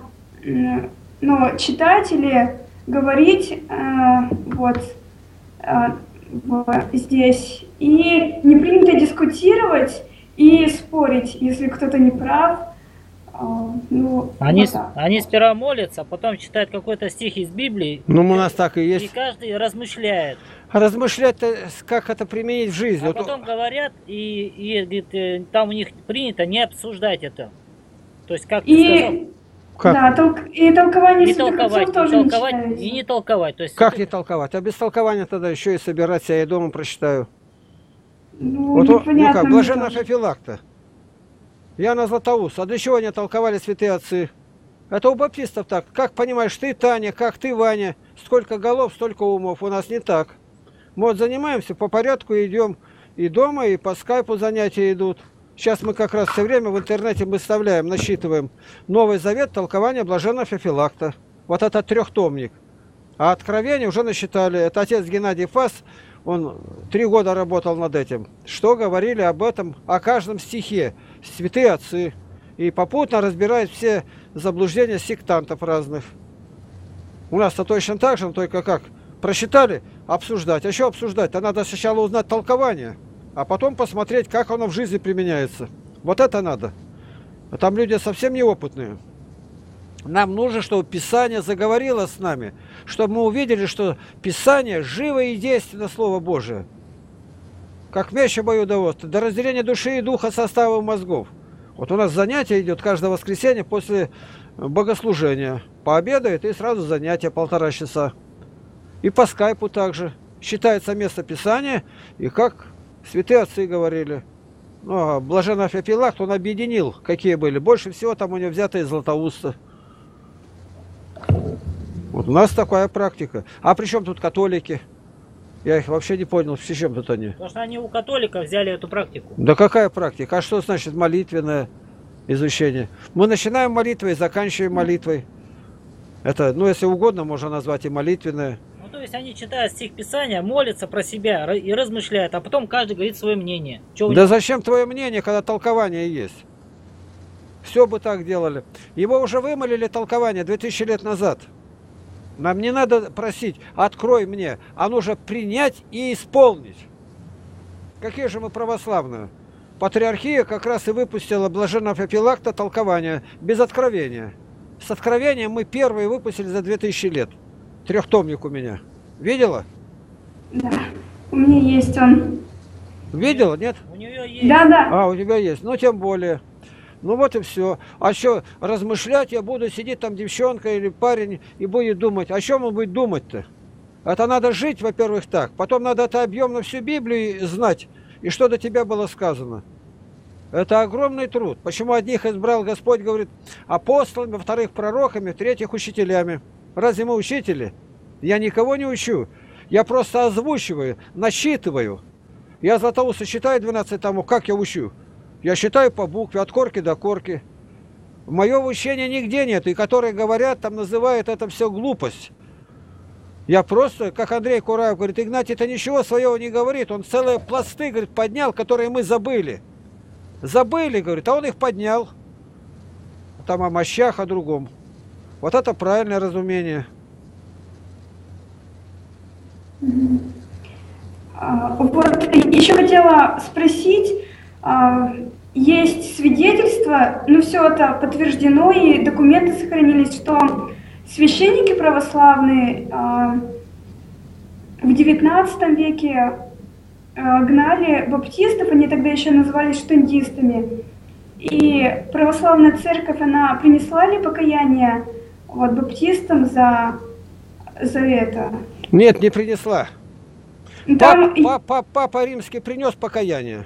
Speaker 2: ну, читать или говорить э, вот, э, вот здесь. И не принято дискутировать и спорить, если кто-то не прав. Э, ну,
Speaker 3: Они,
Speaker 2: вот так.
Speaker 3: они сперва молятся, а потом читают какой-то стих из Библии.
Speaker 1: Ну, у нас так и
Speaker 3: И
Speaker 1: есть.
Speaker 3: каждый размышляет.
Speaker 1: Размышлять, как это применить в жизни.
Speaker 3: А
Speaker 1: Вот,
Speaker 3: потом говорят, и, и говорит, э, там у них принято не обсуждать это. То есть, как ты сказал,
Speaker 2: И,
Speaker 1: как?
Speaker 2: да, толк... и толкование
Speaker 3: не
Speaker 2: святых
Speaker 3: толковать,
Speaker 2: отцов
Speaker 3: не
Speaker 2: тоже не
Speaker 3: толковать
Speaker 2: читается.
Speaker 3: и не толковать. То есть,
Speaker 1: Как
Speaker 3: это-
Speaker 1: не толковать? А без толкования тогда еще и собираться, я и дома прочитаю.
Speaker 2: Ну,
Speaker 1: Вот, он- ну
Speaker 2: непонятно
Speaker 1: как,
Speaker 2: мне
Speaker 1: блаженна
Speaker 2: тоже.
Speaker 1: Феофилакта. Яна Златоуст. А для чего они толковали святые отцы? Это у баптистов так. Как понимаешь, ты, Таня, как ты, Ваня. Сколько голов, столько умов. У нас не так. Мы вот занимаемся, по порядку идем. И дома, и по скайпу занятия идут. Сейчас мы как раз все время в интернете выставляем, насчитываем Новый Завет, толкование блаженного Феофилакта. Вот это трехтомник. А Откровение уже насчитали. Это отец Геннадий Фас, он три года работал над этим. Что говорили об этом, о каждом стихе святые отцы. И попутно разбирает все заблуждения сектантов разных. У нас-то точно так же, только как прочитали, обсуждать. А что обсуждать-то? Надо сначала узнать толкование, а потом посмотреть, как оно в жизни применяется. Вот это надо. А там люди совсем неопытные. Нам нужно, чтобы Писание заговорило с нами, чтобы мы увидели, что Писание живо и действенно Слово Божие. Как меч обоюдоострый, до разделения души и духа составов мозгов. Вот у нас занятие идет каждое воскресенье после богослужения. Пообедает и сразу занятие полтора часа. И по скайпу также. Считается место Писания, и как святые отцы говорили. Ну, а блаженный Феофилакт, он объединил, какие были. Больше всего там у него взято из Златоуста. Вот Вот у нас такая практика. А при чем тут католики? Я их вообще не понял, с чем тут они?
Speaker 3: Потому что они у католиков взяли эту практику.
Speaker 1: Да какая практика? А что значит молитвенное изучение? Мы начинаем молитвой и заканчиваем молитвой. Это, ну, если угодно, можно назвать и молитвенное.
Speaker 3: Ну, то есть они читают стих Писания, молятся про себя и размышляют, а потом каждый говорит свое мнение. Чего
Speaker 1: Да зачем твое мнение, когда толкование есть? Все бы так делали. Его уже вымолили толкование две тысячи лет назад. Нам не надо просить, открой мне, а нужно принять и исполнить. Какие же мы православные? Патриархия как раз и выпустила блаженного Феофилакта толкование без откровения. С откровением мы первые выпустили за две тысячи лет. Трехтомник у меня. Видела?
Speaker 2: Да, у меня есть он.
Speaker 1: Видела, нет?
Speaker 3: У нее есть.
Speaker 2: Да, да.
Speaker 1: А, у тебя есть. Ну, тем более. Ну вот и все. А что, размышлять я буду, сидеть там девчонка или парень и будет думать. О чем он будет думать-то? Это надо жить, во-первых, так. Потом надо это объемно всю Библию знать. И что до тебя было сказано. Это огромный труд. Почему одних избрал Господь, говорит, апостолами, во-вторых, пророками, в-третьих, учителями. Разве мы учители? Я никого не учу. Я просто озвучиваю, насчитываю. Я Златоуста считаю двенадцать томов, как я учу? Я считаю по букве, от корки до корки. Моего учения нигде нет. И которые говорят, там называют это все глупость. Я просто, как Андрей Кураев говорит, Игнатий, это ничего своего не говорит. Он целые пласты, говорит, поднял, которые мы забыли. Забыли, говорит, а он их поднял. Там о мощах, о другом. Вот это правильное разумение.
Speaker 2: Вот еще хотела спросить, есть свидетельства, ну все это подтверждено и документы сохранились, что священники православные в девятнадцатом веке гнали баптистов, они тогда еще назывались штундистами. И православная церковь, она принесла ли покаяние вот, баптистам за, за это?
Speaker 1: Нет, не принесла.
Speaker 2: Там...
Speaker 1: Пап, пап, папа Римский принес покаяние.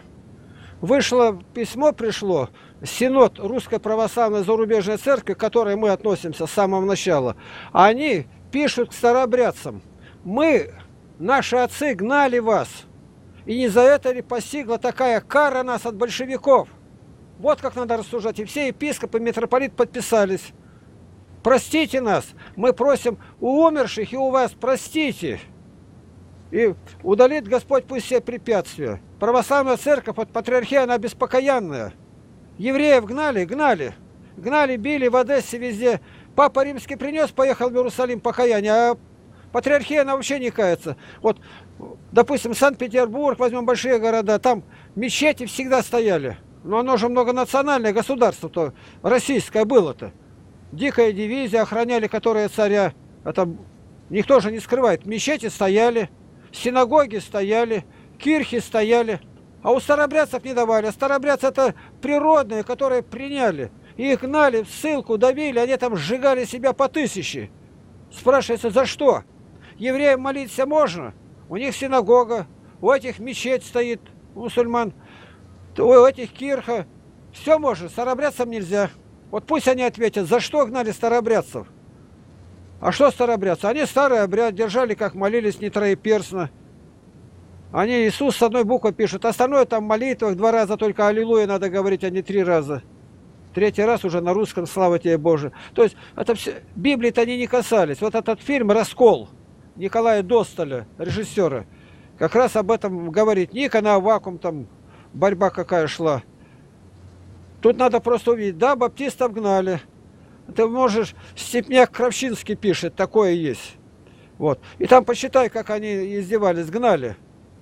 Speaker 1: Вышло письмо, пришло, Синод Русской Православной Зарубежной Церкви, к которой мы относимся с самого начала. Они пишут к старообрядцам: мы, наши отцы, гнали вас. И не за это ли постигла такая кара нас от большевиков? Вот как надо рассуждать. И все епископы, митрополит подписались. Простите нас. Мы просим у умерших и у вас, простите. И удалит Господь пусть все препятствия. Православная церковь от патриархии, она беспокаянная. Евреев гнали, гнали. Гнали, били в Одессе, везде. Папа Римский принес, поехал в Иерусалим покаяние, а патриархия, она вообще не кается. Вот, допустим, Санкт-Петербург, возьмем большие города, там мечети всегда стояли. Но оно же многонациональное государство-то, российское было-то. Дикая дивизия охраняли, которые царя. Это никто же не скрывает. Мечети стояли, синагоги стояли, кирхи стояли. А у старообрядцев не давали. А старообрядцы это природные, которые приняли. И их гнали в ссылку, давили, они там сжигали себя по тысяче. Спрашивается, за что? Евреям молиться можно? У них синагога, у этих мечеть стоит, у мусульман, у этих кирха. Все можно, старообрядцам нельзя. Вот пусть они ответят, за что гнали старообрядцев? А что старообрядцы? Они старый обряд держали, как молились, не троеперстно. Они Иисус с одной буквы пишут, остальное там в молитвах два раза только аллилуйя надо говорить, а не три раза. Третий раз уже на русском «Слава тебе, Боже». То есть это все... Библии-то они не касались. Вот этот фильм «Раскол» Николая Достоля, режиссера, как раз об этом говорит. Ника на вакуум, там борьба какая шла. Тут надо просто увидеть. Да, баптистов гнали. Ты можешь... Степняк Кравчинский пишет, такое есть. Вот. И там посчитай, как они издевались, гнали.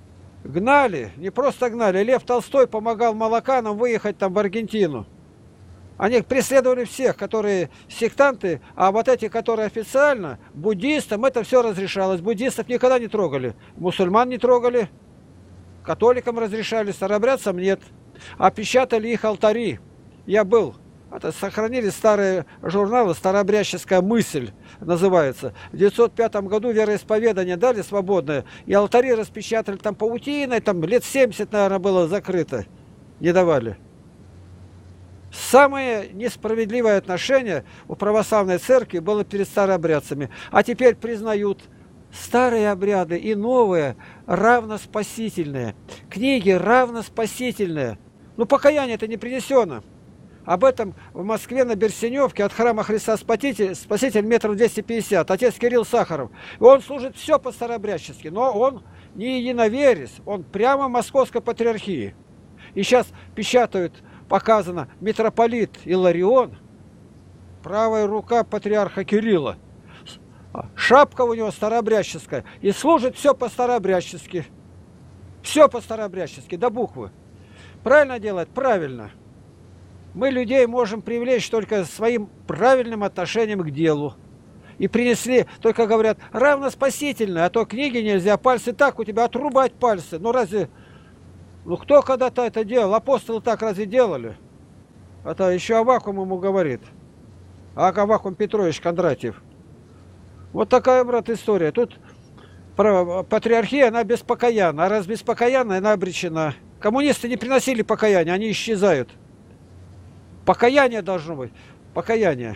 Speaker 1: Гнали, не просто гнали. Лев Толстой помогал молоканам выехать там в Аргентину. Они преследовали всех, которые сектанты, а вот эти, которые официально, буддистам, это все разрешалось. Буддистов никогда не трогали, мусульман не трогали, католикам разрешали, старообрядцам нет. А печатали их алтари. Я был, это сохранили старые журналы, старообрядческая мысль называется. В девятьсот пятом году вероисповедание дали свободное, и алтари распечатали там паутиной, там лет семьдесят, наверное, было закрыто, не давали. Самое несправедливое отношение у православной церкви было перед старообрядцами. А теперь признают старые обряды и новые равноспасительные. Книги равноспасительные. Ну, покаяние это не принесено. Об этом в Москве на Берсеневке от храма Христа Спаситель, Спаситель метров двести пятьдесят, отец Кирилл Сахаров. И он служит все по-старообрядчески, но он не единоверец, он прямо Московской патриархии. И сейчас печатают, показано, митрополит Иларион, правая рука патриарха Кирилла. Шапка у него старообрядческая, и служит все по-старообрядчески. Все по-старообрядчески, до буквы. Правильно делать? Правильно. Мы людей можем привлечь только своим правильным отношением к делу. И принесли, только говорят, равноспасительно, а то книги нельзя, пальцы так у тебя, отрубать пальцы. Ну разве, ну кто когда-то это делал? Апостолы так разве делали? Это еще Аввакум ему говорит. А Аввакум Петрович Кондратьев. Вот такая, брат, история. Тут патриархия, она беспокоянна. А раз беспокоянна, она обречена. Коммунисты не приносили покаяния, они исчезают. Покаяние должно быть. Покаяние.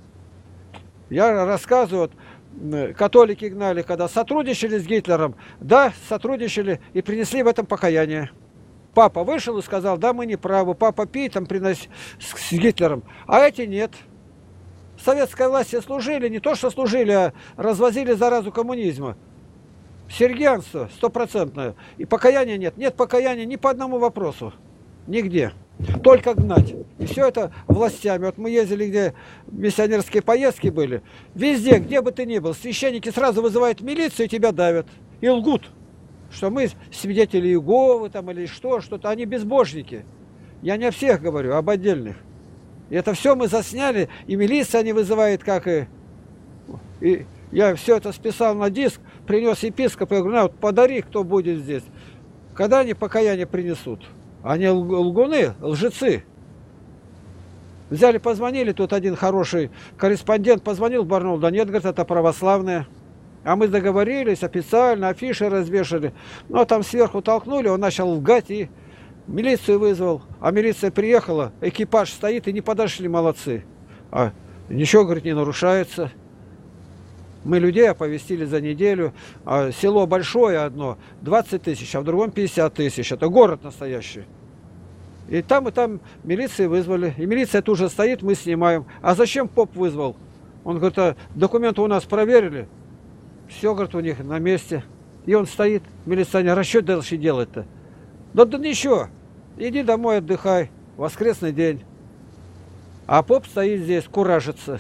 Speaker 1: Я рассказываю, вот, католики гнали, когда сотрудничали с Гитлером. Да, сотрудничали и принесли в этом покаяние. Папа вышел и сказал, да, мы не правы. Папа пей, там приносит с, с Гитлером. А эти нет. В советской власти служили, не то что служили, а развозили заразу коммунизма. Сергианство стопроцентное. И покаяния нет. Нет покаяния ни по одному вопросу. Нигде. Только гнать. И все это властями. Вот мы ездили, где миссионерские поездки были. Везде, где бы ты ни был, священники сразу вызывают милицию и тебя давят. И лгут, что мы свидетели Иеговы там или что, что-то. Они безбожники. Я не о всех говорю, а об отдельных. И это все мы засняли, и милиция не вызывает, как и... и я все это списал на диск, принес епископу, я говорю, на, вот подари, кто будет здесь. Когда они покаяние принесут? Они лгуны, лжецы. Взяли, позвонили, тут один хороший корреспондент позвонил в Барнаул, да нет, говорит, это православные. А мы договорились официально, афиши развешали. Ну, а там сверху толкнули, он начал лгать и милицию вызвал. А милиция приехала, экипаж стоит и не подошли, молодцы. А ничего, говорит, не нарушается. Мы людей оповестили за неделю. А село большое одно, двадцать тысяч, а в другом пятьдесят тысяч. Это город настоящий. И там, и там милиции вызвали. И милиция тут же стоит, мы снимаем. А зачем поп вызвал? Он говорит, а документы у нас проверили. Все, говорит, у них на месте. И он стоит, милиционер, а что дальше делать-то? Да, да ничего, иди домой отдыхай. Воскресный день. А поп стоит здесь, куражится.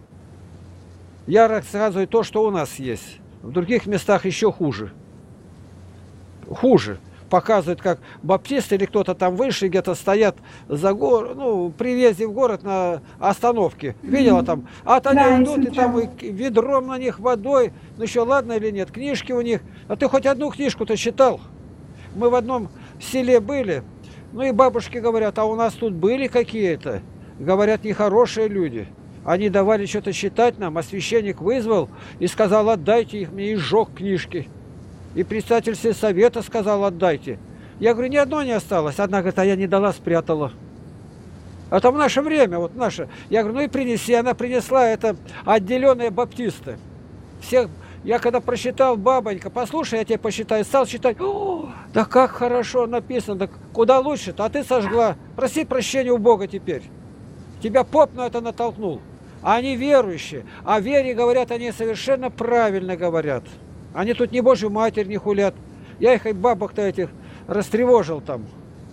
Speaker 1: Я рассказываю то, что у нас есть. В других местах еще хуже. Хуже. Показывают, как баптисты или кто-то там выше, где-то стоят за город, ну, при въезде в город на остановке. Видела там? А они да, идут, и там и ведром на них водой. Ну еще ладно или нет? Книжки у них. А ты хоть одну книжку-то читал? Мы в одном селе были. Ну и бабушки говорят, а у нас тут были какие-то. Говорят, нехорошие люди. Они давали что-то читать нам, а священник вызвал и сказал, отдайте их мне, и сжег книжки. И председатель сельсовета сказал, отдайте. Я говорю, ни одной не осталось. Одна говорит, а я не дала, спрятала. А там в наше время, вот наше. Я говорю, ну и принеси. Она принесла, это отделенные баптисты. Всех, я когда прочитал, бабонька, послушай, я тебе посчитаю, стал читать. О, да как хорошо написано, да куда лучше-то, а ты сожгла. Проси прощения у Бога теперь. Тебя поп на это натолкнул. А они верующие. А вере говорят, они совершенно правильно говорят. Они тут не Божью Матерь не хулят. Я их и бабок-то этих растревожил там.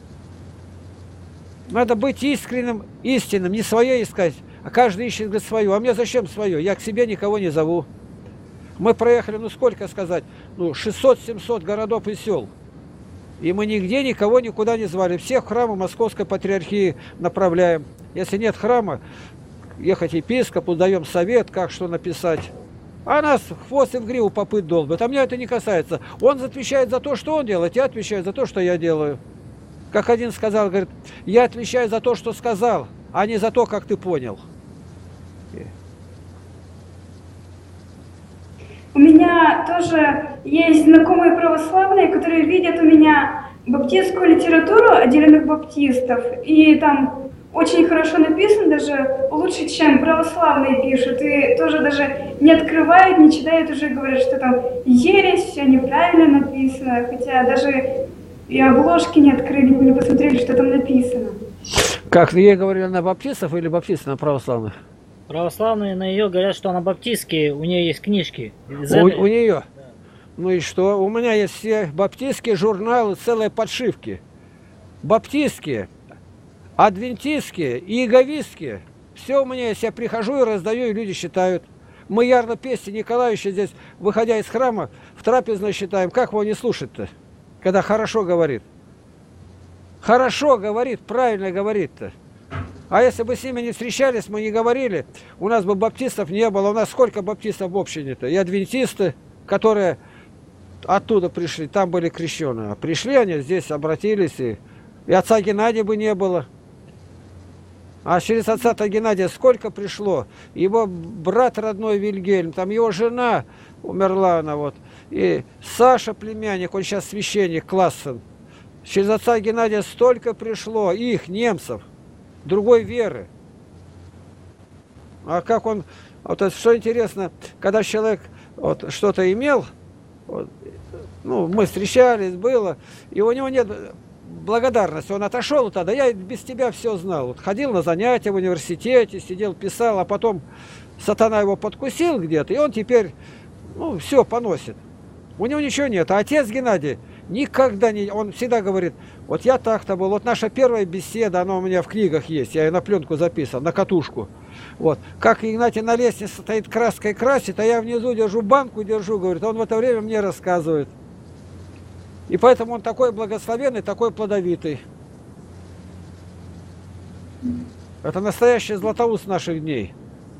Speaker 1: Надо быть искренним, истинным, не свое искать, а каждый ищет, говорит, свое. А мне зачем свое? Я к себе никого не зову. Мы проехали, ну сколько сказать, ну шестьсот-семьсот городов и сел. И мы нигде никого никуда не звали. Всех в храмы Московской патриархии направляем. Если нет храма, ехать епископу, даем совет, как что написать. А нас в хвост и в гриву попыт долбят. А меня это не касается. Он отвечает за то, что он делает, я отвечаю за то, что я делаю. Как один сказал, говорит, я отвечаю за то, что сказал, а не за то, как ты понял.
Speaker 2: У меня тоже есть знакомые православные, которые видят у меня баптистскую литературу отдельных баптистов. И там очень хорошо написан, даже лучше, чем православные пишут. И тоже даже не открывают, не читают, уже говорят, что там ересь, все неправильно написано. Хотя даже и обложки не открыли, не посмотрели, что там написано.
Speaker 1: Как ей говорили на баптистов или баптисты на православных?
Speaker 3: Православные на ее говорят, что она баптистские, у нее есть книжки.
Speaker 1: У, у нее? Да. Ну и что? У меня есть все баптистские журналы, целые подшивки. Баптистские, адвентистские и иеговистские. Все у меня есть. Я прихожу и раздаю, и люди считают. Мы ярно песни Николаевича здесь, выходя из храма, в трапезной считаем. Как его не слушать-то, когда хорошо говорит? Хорошо говорит, правильно говорит-то. А если бы с ними не встречались, мы не говорили, у нас бы баптистов не было. У нас сколько баптистов в общине-то? И адвентисты, которые оттуда пришли, там были крещеные. А пришли они, здесь обратились, и, и отца Геннадия бы не было. А через отца-то Геннадия сколько пришло? Его брат родной Вильгельм, там его жена умерла, она вот. И Саша племянник, он сейчас священник, Классен. Через отца Геннадия столько пришло, их, немцев, другой веры. А как он, вот это, что интересно, когда человек вот, что-то имел, вот, ну, мы встречались, было, и у него нет благодарности. Он отошел тогда, я без тебя все знал. Вот, ходил на занятия в университете, сидел, писал, а потом сатана его подкусил где-то, и он теперь, ну, все поносит. У него ничего нет. А отец Геннадий никогда не... Он всегда говорит, вот я так-то был, вот наша первая беседа, она у меня в книгах есть, я ее на пленку записал, на катушку. Вот. Как Игнатий на лестнице стоит краской красит, а я внизу держу банку, держу, говорит, он в это время мне рассказывает. И поэтому он такой благословенный, такой плодовитый. Это настоящий Златоуст наших дней.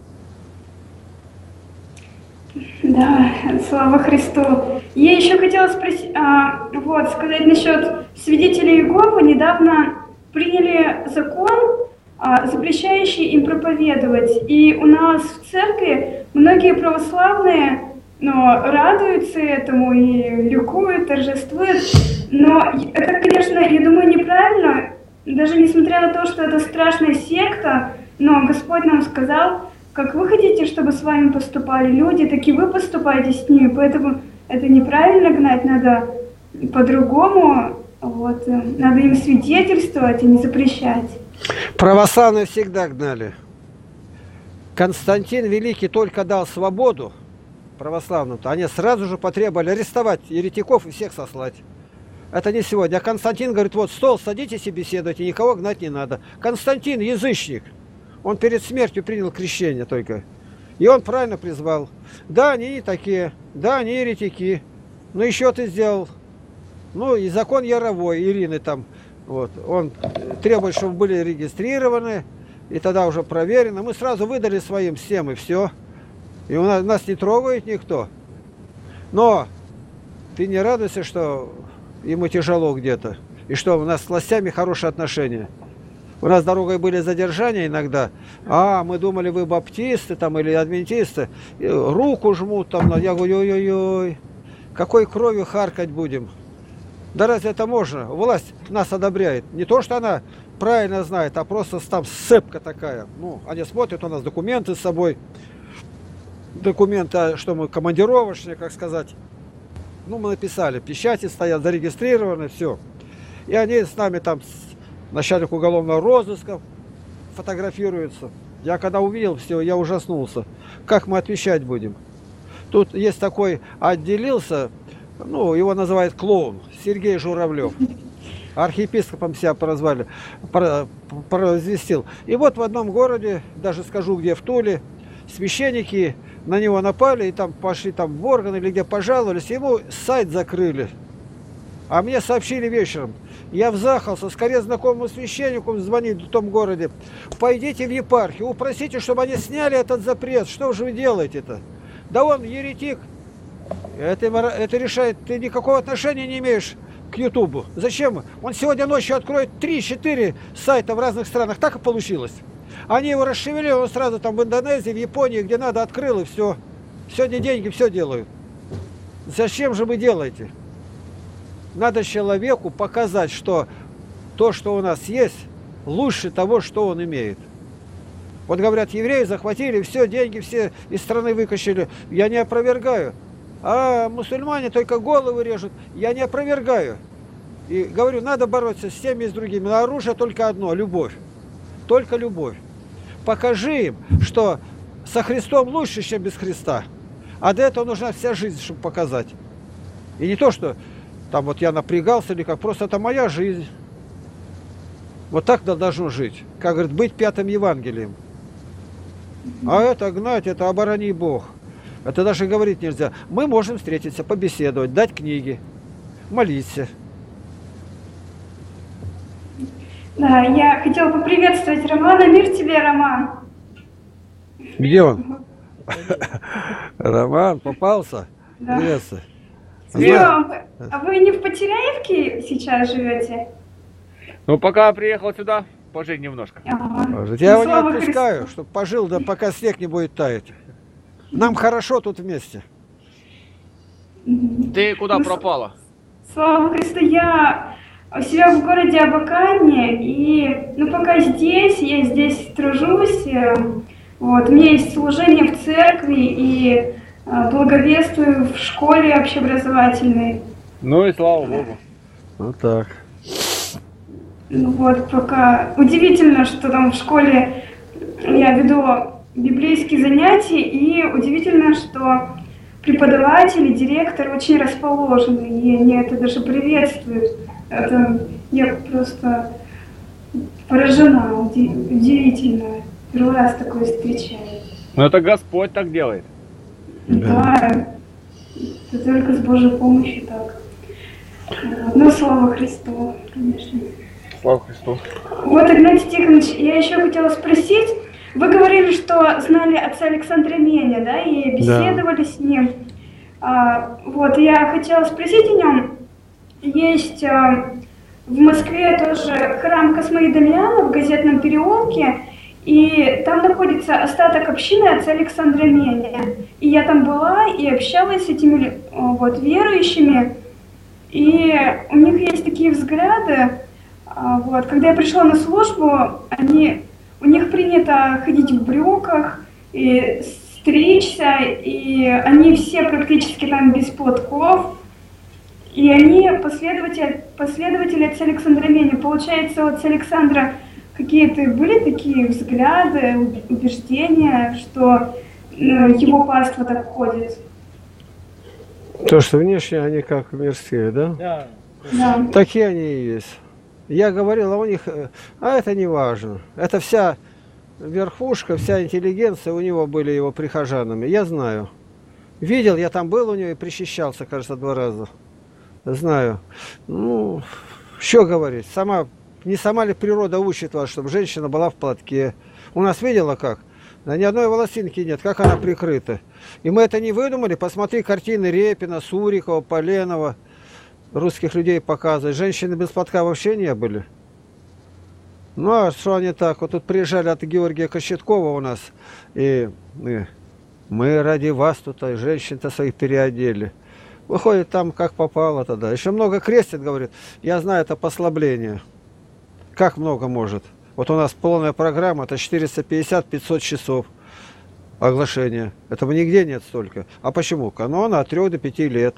Speaker 2: Да, слава Христу. Я еще хотела спросить, а, вот, сказать насчет свидетелей Иеговы. Недавно приняли закон, а, запрещающий им проповедовать. И у нас в церкви многие православные, но радуются этому и ликуют, торжествуют. Но это, конечно, я думаю, неправильно, даже несмотря на то, что это страшная секта, но Господь нам сказал, как вы хотите, чтобы с вами поступали люди, так и вы поступаете с ними. Поэтому это неправильно гнать, надо по-другому. Вот, надо им свидетельствовать и не запрещать.
Speaker 1: Православные всегда гнали. Константин Великий только дал свободу православным-то, они сразу же потребовали арестовать еретиков и всех сослать. Это не сегодня. А Константин говорит, вот стол, садитесь и беседуйте, никого гнать не надо. Константин язычник. Он перед смертью принял крещение только. И он правильно призвал. Да, они не такие, да, они еретики. Но еще ты сделал. Ну и закон Яровой, Ирины там. Вот. Он требует, чтобы были регистрированы. И тогда уже проверено. Мы сразу выдали своим всем и все. И у нас, нас не трогает никто. Но ты не радуйся, что ему тяжело где-то. И что у нас с властями хорошие отношения. У нас дорогой были задержания иногда. А, мы думали, вы баптисты там или адвентисты. И руку жмут там. Я говорю, ой-ой-ой, какой кровью харкать будем? Да разве это можно? Власть нас одобряет. Не то, что она правильно знает, а просто там сцепка такая. Ну, они смотрят, у нас документы с собой. Документы, что мы командировочные, как сказать. Ну, мы написали, печати стоят, зарегистрированы, все. И они с нами там... Начальник уголовного розыска фотографируется. Я когда увидел все, я ужаснулся. Как мы отвечать будем? Тут есть такой, отделился, ну, его называют клоун, Сергей Журавлев. Архиепископом себя прозвали, провозвестил. И вот в одном городе, даже скажу, где в Туле, священники на него напали, и там пошли там в органы, или где пожаловались, ему сайт закрыли. А мне сообщили вечером. Я взахался, скорее знакомому священнику звонить в том городе. Пойдите в епархию, упросите, чтобы они сняли этот запрет. Что же вы делаете-то? Да он еретик. Это, это решает, ты никакого отношения не имеешь к Ютубу. Зачем? Он сегодня ночью откроет три-четыре сайта в разных странах. Так и получилось. Они его расшевелили, он сразу там в Индонезии, в Японии, где надо, открыл, и все. Сегодня деньги все делают. Зачем же вы делаете? Надо человеку показать, что то, что у нас есть, лучше того, что он имеет. Вот говорят, евреи захватили, все, деньги все из страны выкачали. Я не опровергаю. А мусульмане только головы режут. Я не опровергаю. И говорю, надо бороться с теми и с другими. Но оружие только одно – любовь. Только любовь. Покажи им, что со Христом лучше, чем без Христа. А для этого нужна вся жизнь, чтобы показать. И не то, что там вот я напрягался или как, просто это моя жизнь. Вот так должно жить. Как говорит, быть пятым Евангелием. А это гнать, это оборони Бог. Это даже говорить нельзя. Мы можем встретиться, побеседовать, дать книги, молиться.
Speaker 2: Да, я хотела поприветствовать Романа. Мир тебе, Роман.
Speaker 1: Где он? Роман попался?
Speaker 2: Да.
Speaker 1: Приветствую.
Speaker 2: Ром, а вы не в Потеряевке сейчас живете?
Speaker 4: Ну, пока приехал сюда, пожить немножко.
Speaker 2: Ага.
Speaker 1: Я его не
Speaker 2: Слава
Speaker 1: отпускаю,
Speaker 2: Христу.
Speaker 1: чтобы пожил, да пока снег не будет таять. Нам хорошо тут вместе.
Speaker 4: Ты куда
Speaker 2: Ну,
Speaker 4: пропала?
Speaker 2: Слава Христу, я у себя в городе Абакане, и ну пока здесь, я здесь тружусь, э, вот, у меня есть служение в церкви, и э, благовествую в школе общеобразовательной.
Speaker 4: Ну и слава Богу.
Speaker 1: Вот так.
Speaker 2: Ну вот, пока удивительно, что там в школе я веду библейские занятия, и удивительно, что преподаватель и директор очень расположены, и они это даже приветствуют. Это я просто поражена, уди- удивительно. Первый раз такое встречаю.
Speaker 4: Ну это Господь так делает.
Speaker 2: Да, это только с Божьей помощью так. Вот. Ну, слава Христу, конечно.
Speaker 4: Слава Христу.
Speaker 2: Вот, Игнатий Тихонович, я еще хотела спросить, вы говорили, что знали отца Александра Меня, да, и беседовали с ним. А, вот, я хотела спросить о нем. Есть а, в Москве тоже храм Космы и Дамиана в Газетном переулке, и там находится остаток общины отца Александра Меня. И я там была и общалась с этими вот верующими, и у них есть такие взгляды. А, вот, когда я пришла на службу, они, у них принято ходить в брюках и стричься, и они все практически там без платков. И они последователи, последователи отца Александра Меня. Получается, у отца Александра какие-то были такие взгляды, убеждения, что ну, его паства так ходит?
Speaker 1: То, что внешне они как мирские, да?
Speaker 3: Да.
Speaker 2: Да.
Speaker 1: Такие они и есть. Я говорил, а у них, а это не важно. Это вся верхушка, вся интеллигенция у него были его прихожанами. Я знаю. Видел, я там был у него и причащался, кажется, два раза. Знаю. Ну, что говорить, сама, не сама ли природа учит вас, чтобы женщина была в платке? У нас видела как? Да ни одной волосинки нет, как она прикрыта. И мы это не выдумали. Посмотри картины Репина, Сурикова, Поленова. Русских людей показывают. Женщины без платка вообще не были. Ну, а что они так? Вот тут приезжали от Георгия Кощеткова у нас. И, и мы ради вас тут, а женщин-то своих переодели. Выходит там как попало тогда. Еще много крестит, говорит. Я знаю, это послабление. Как много может? Вот у нас полная программа, это четыреста пятьдесят — пятьсот часов оглашения. Этого нигде нет столько. А почему? Канон от трёх до пяти лет.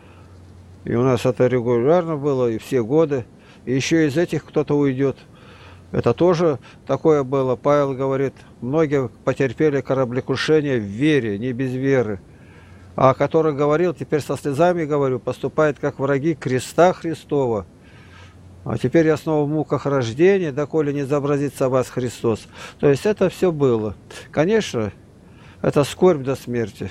Speaker 1: И у нас это регулярно было, и все годы. И еще из этих кто-то уйдет. Это тоже такое было. Павел говорит, многие потерпели кораблекрушение в вере, не без веры. А о которых говорил, теперь со слезами говорю, поступает как враги креста Христова. А теперь я снова в муках рождения, доколе не изобразится вас Христос. То есть это все было. Конечно, это скорбь до смерти.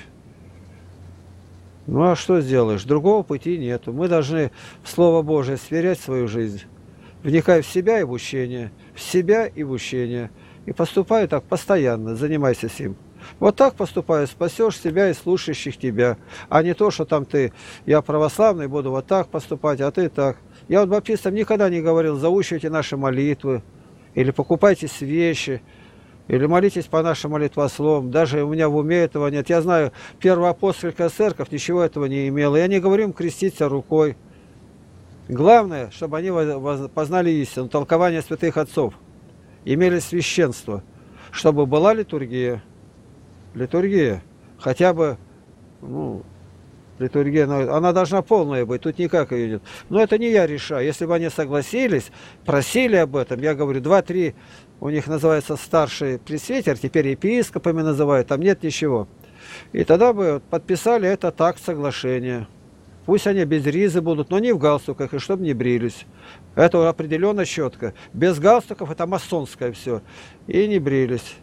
Speaker 1: Ну а что сделаешь? Другого пути нету. Мы должны в Слово Божие сверять свою жизнь. Вникай в себя и в учение. В себя и в учение. И поступай так постоянно. Занимайся сим. Вот так поступай, спасешь себя и слушающих тебя. А не то, что там ты, я православный, буду вот так поступать, а ты так. Я вот баптистам никогда не говорил, заучивайте наши молитвы. Или покупайте свечи. Или молитесь по нашим молитвословам. Даже у меня в уме этого нет. Я знаю, первоапостольская церковь ничего этого не имела. Я не говорю им креститься рукой. Главное, чтобы они познали истину, толкование святых отцов. имели священство, чтобы была литургия. Литургия. Хотя бы, ну, литургия, она должна полная быть, тут никак ее нет. Но это не я решаю. Если бы они согласились, просили об этом, я говорю, два-три, у них называется старший пресвитер, теперь епископами называют, там нет ничего. И тогда бы подписали этот акт соглашения. Пусть они без ризы будут, но не в галстуках, и чтобы не брились. Это определенно четко. Без галстуков это масонское все. И не брились.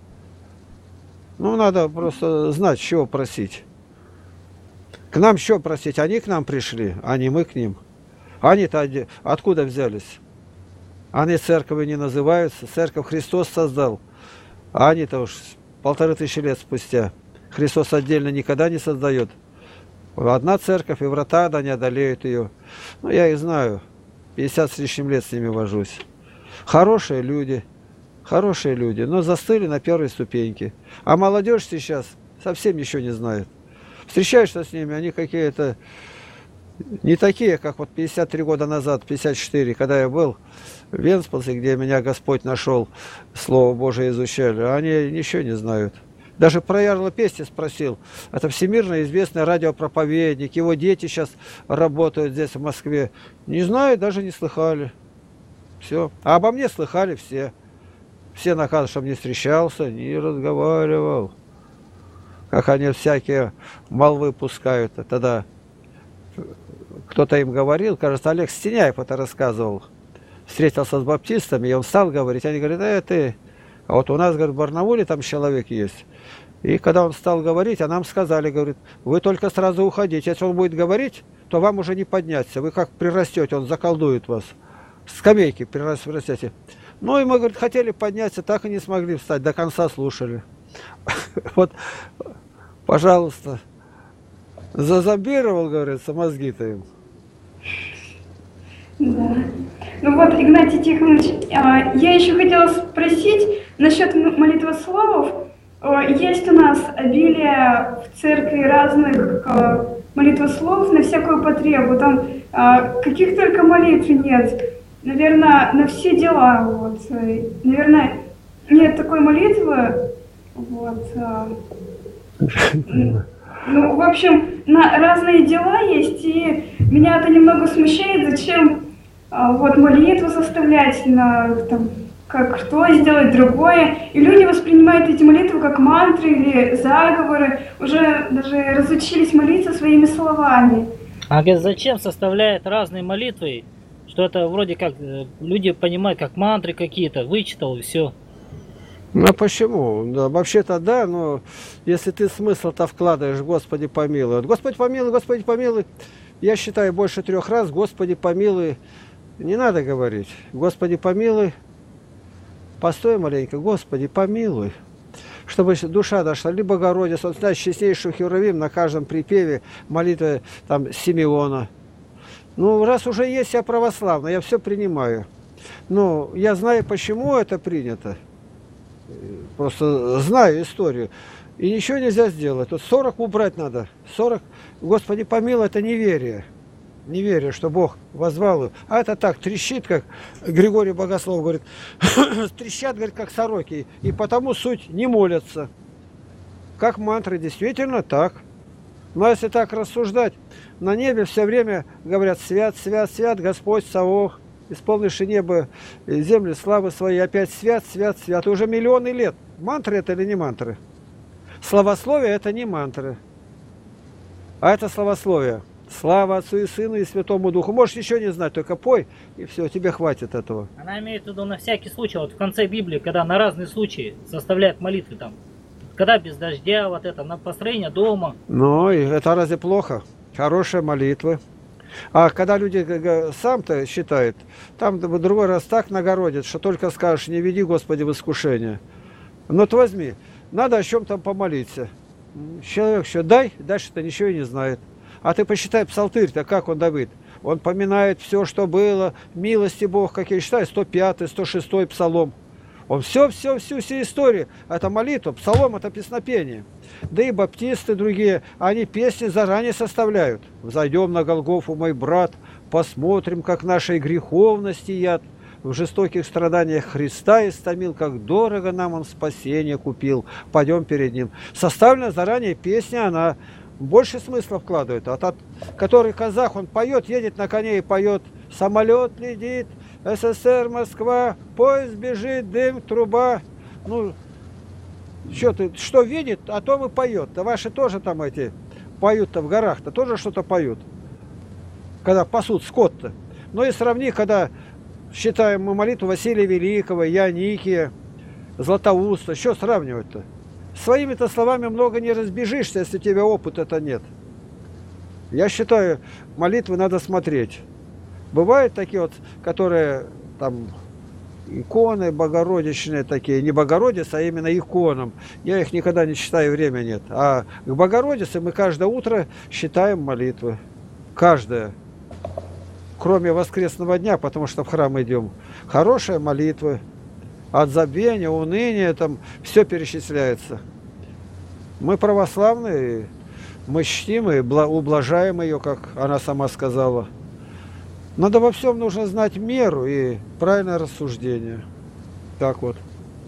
Speaker 1: Ну, надо просто знать, чего просить. К нам что просить? Они к нам пришли, а не мы к ним. Они-то откуда взялись? Они церковью не называются. Церковь Христос создал. А они-то уж полторы тысячи лет спустя. Христос отдельно никогда не создает. Одна церковь, и врата, да не одолеют ее. Ну, я их знаю. пятьдесят с лишним лет с ними вожусь. Хорошие люди. Хорошие люди. Но застыли на первой ступеньке. А молодежь сейчас совсем ничего не знает. Встречаешься с ними, они какие-то не такие, как вот пятьдесят три года назад, пятьдесят четыре, когда я был в Венспилсе, где меня Господь нашел, Слово Божие изучали. Они ничего не знают. Даже про Ярла Пести спросил. Это всемирно известный радиопроповедник. Его дети сейчас работают здесь, в Москве. Не знают, даже не слыхали. Все. А обо мне слыхали все. Все наказывают, чтобы не встречался, не разговаривал. Как они всякие молвы пускают. Тогда кто-то им говорил, кажется, Олег Стеняев это рассказывал. Встретился с баптистами, и он стал говорить. Они говорят, да ты... А вот у нас, говорит, в Барнауле там человек есть. И когда он стал говорить, а нам сказали, говорит, вы только сразу уходите. Если он будет говорить, то вам уже не подняться. Вы как прирастете, он заколдует вас. Скамейки прирастете. Ну и мы, говорит, хотели подняться, так и не смогли встать. До конца слушали. Вот, пожалуйста. Зазомбировал, говорится, мозги-то им.
Speaker 2: Да. Ну вот, Игнатий Тихонович, я еще хотела спросить насчет молитвословов. Есть у нас обилие в церкви разных молитвословов на всякую потребу. Там каких только молитв нет. Наверное, на все дела. Вот. Наверное, нет такой молитвы. Вот. Ну, в общем, на разные дела есть, и меня это немного смущает, зачем а, вот молитву составлять, на, там, как что сделать другое. И люди воспринимают эти молитвы как мантры или заговоры, уже даже разучились молиться своими словами.
Speaker 3: А говорит, зачем составляют разные молитвы, что это вроде как люди понимают как мантры какие-то, вычитал и все.
Speaker 1: Ну а почему? Да, вообще-то да, но если ты смысл-то вкладываешь, Господи помилуй. Вот, Господи помилуй, Господи помилуй. Я считаю, больше трех раз Господи помилуй. Не надо говорить. Господи помилуй. Постой маленько, Господи помилуй. Чтобы душа дошла. Либо Богородица, он знает честнейшую Херувим на каждом припеве молитвы там Симеона. Ну, раз уже есть, я православный, я все принимаю. Но я знаю, почему это принято. Просто знаю историю. И ничего нельзя сделать. Тут сорок убрать надо. сорок, Господи помилуй, это неверие. Неверие, что Бог возвал их. А это так, трещит, как Григорий Богослов говорит. Трещат, говорит, как сороки. И потому суть не молятся. Как мантры, действительно так. Но если так рассуждать, на небе все время говорят свят, свят, свят, Господь Савох, исполнивший небо и землю славы своей, опять свят, свят, свят. И уже миллионы лет. Мантры это или не мантры? Словословие это не мантры. А это словословие. Слава Отцу и Сыну и Святому Духу. Можешь еще не знать, только пой, и все, тебе хватит этого.
Speaker 3: Она имеет в виду на всякий случай, вот в конце Библии, когда на разные случаи составляют молитвы там. Когда без дождя, вот это, на построение дома.
Speaker 1: Ну, и это разве плохо? Хорошая молитва. А когда люди сам-то считают, там в другой раз так нагородят, что только скажешь, не веди, Господи, в искушение. Но ты возьми, надо о чем-то помолиться. Человек еще дай, дальше-то ничего и не знает. А ты посчитай псалтырь-то, как он, Давид. Он поминает все, что было, милости Бог, как я считаю, сто пятый, сто шестой псалом. Он все, все, всю, всю историю. Это молитва, псалом, это песнопение. Да и баптисты другие, они песни заранее составляют. Взойдем на Голгофу, мой брат, посмотрим, как нашей греховности яд. в жестоких страданиях Христа истомил, как дорого нам Он спасение купил. Пойдем перед Ним. Составлена заранее песня, она больше смысла вкладывает. А тот, который казах, он поет, едет на коне и поет. Самолет летит, СССР, Москва, поезд бежит, дым, труба. Ну, что ты, что видит, о том и поет. Да ваши тоже там эти поют-то в горах-то, тоже что-то поют. Когда пасут скот-то. Ну и сравни, когда считаем мы молитву Василия Великого, Ионикия, Златоуста, что сравнивать-то? Своими-то словами много не разбежишься, если у тебя опыта-то нет. Я считаю, молитвы надо смотреть. Бывают такие вот, которые там иконы богородичные такие, не Богородица, а именно иконам. Я их никогда не читаю, время нет. А к Богородице мы каждое утро считаем молитвы. Каждое. Кроме воскресного дня, потому что в храм идем. Хорошая молитва. От забвения, уныния, там все перечисляется. Мы православные, мы чтим и ублажаем ее, как она сама сказала. Надо во всем нужно знать меру и правильное рассуждение. Так вот.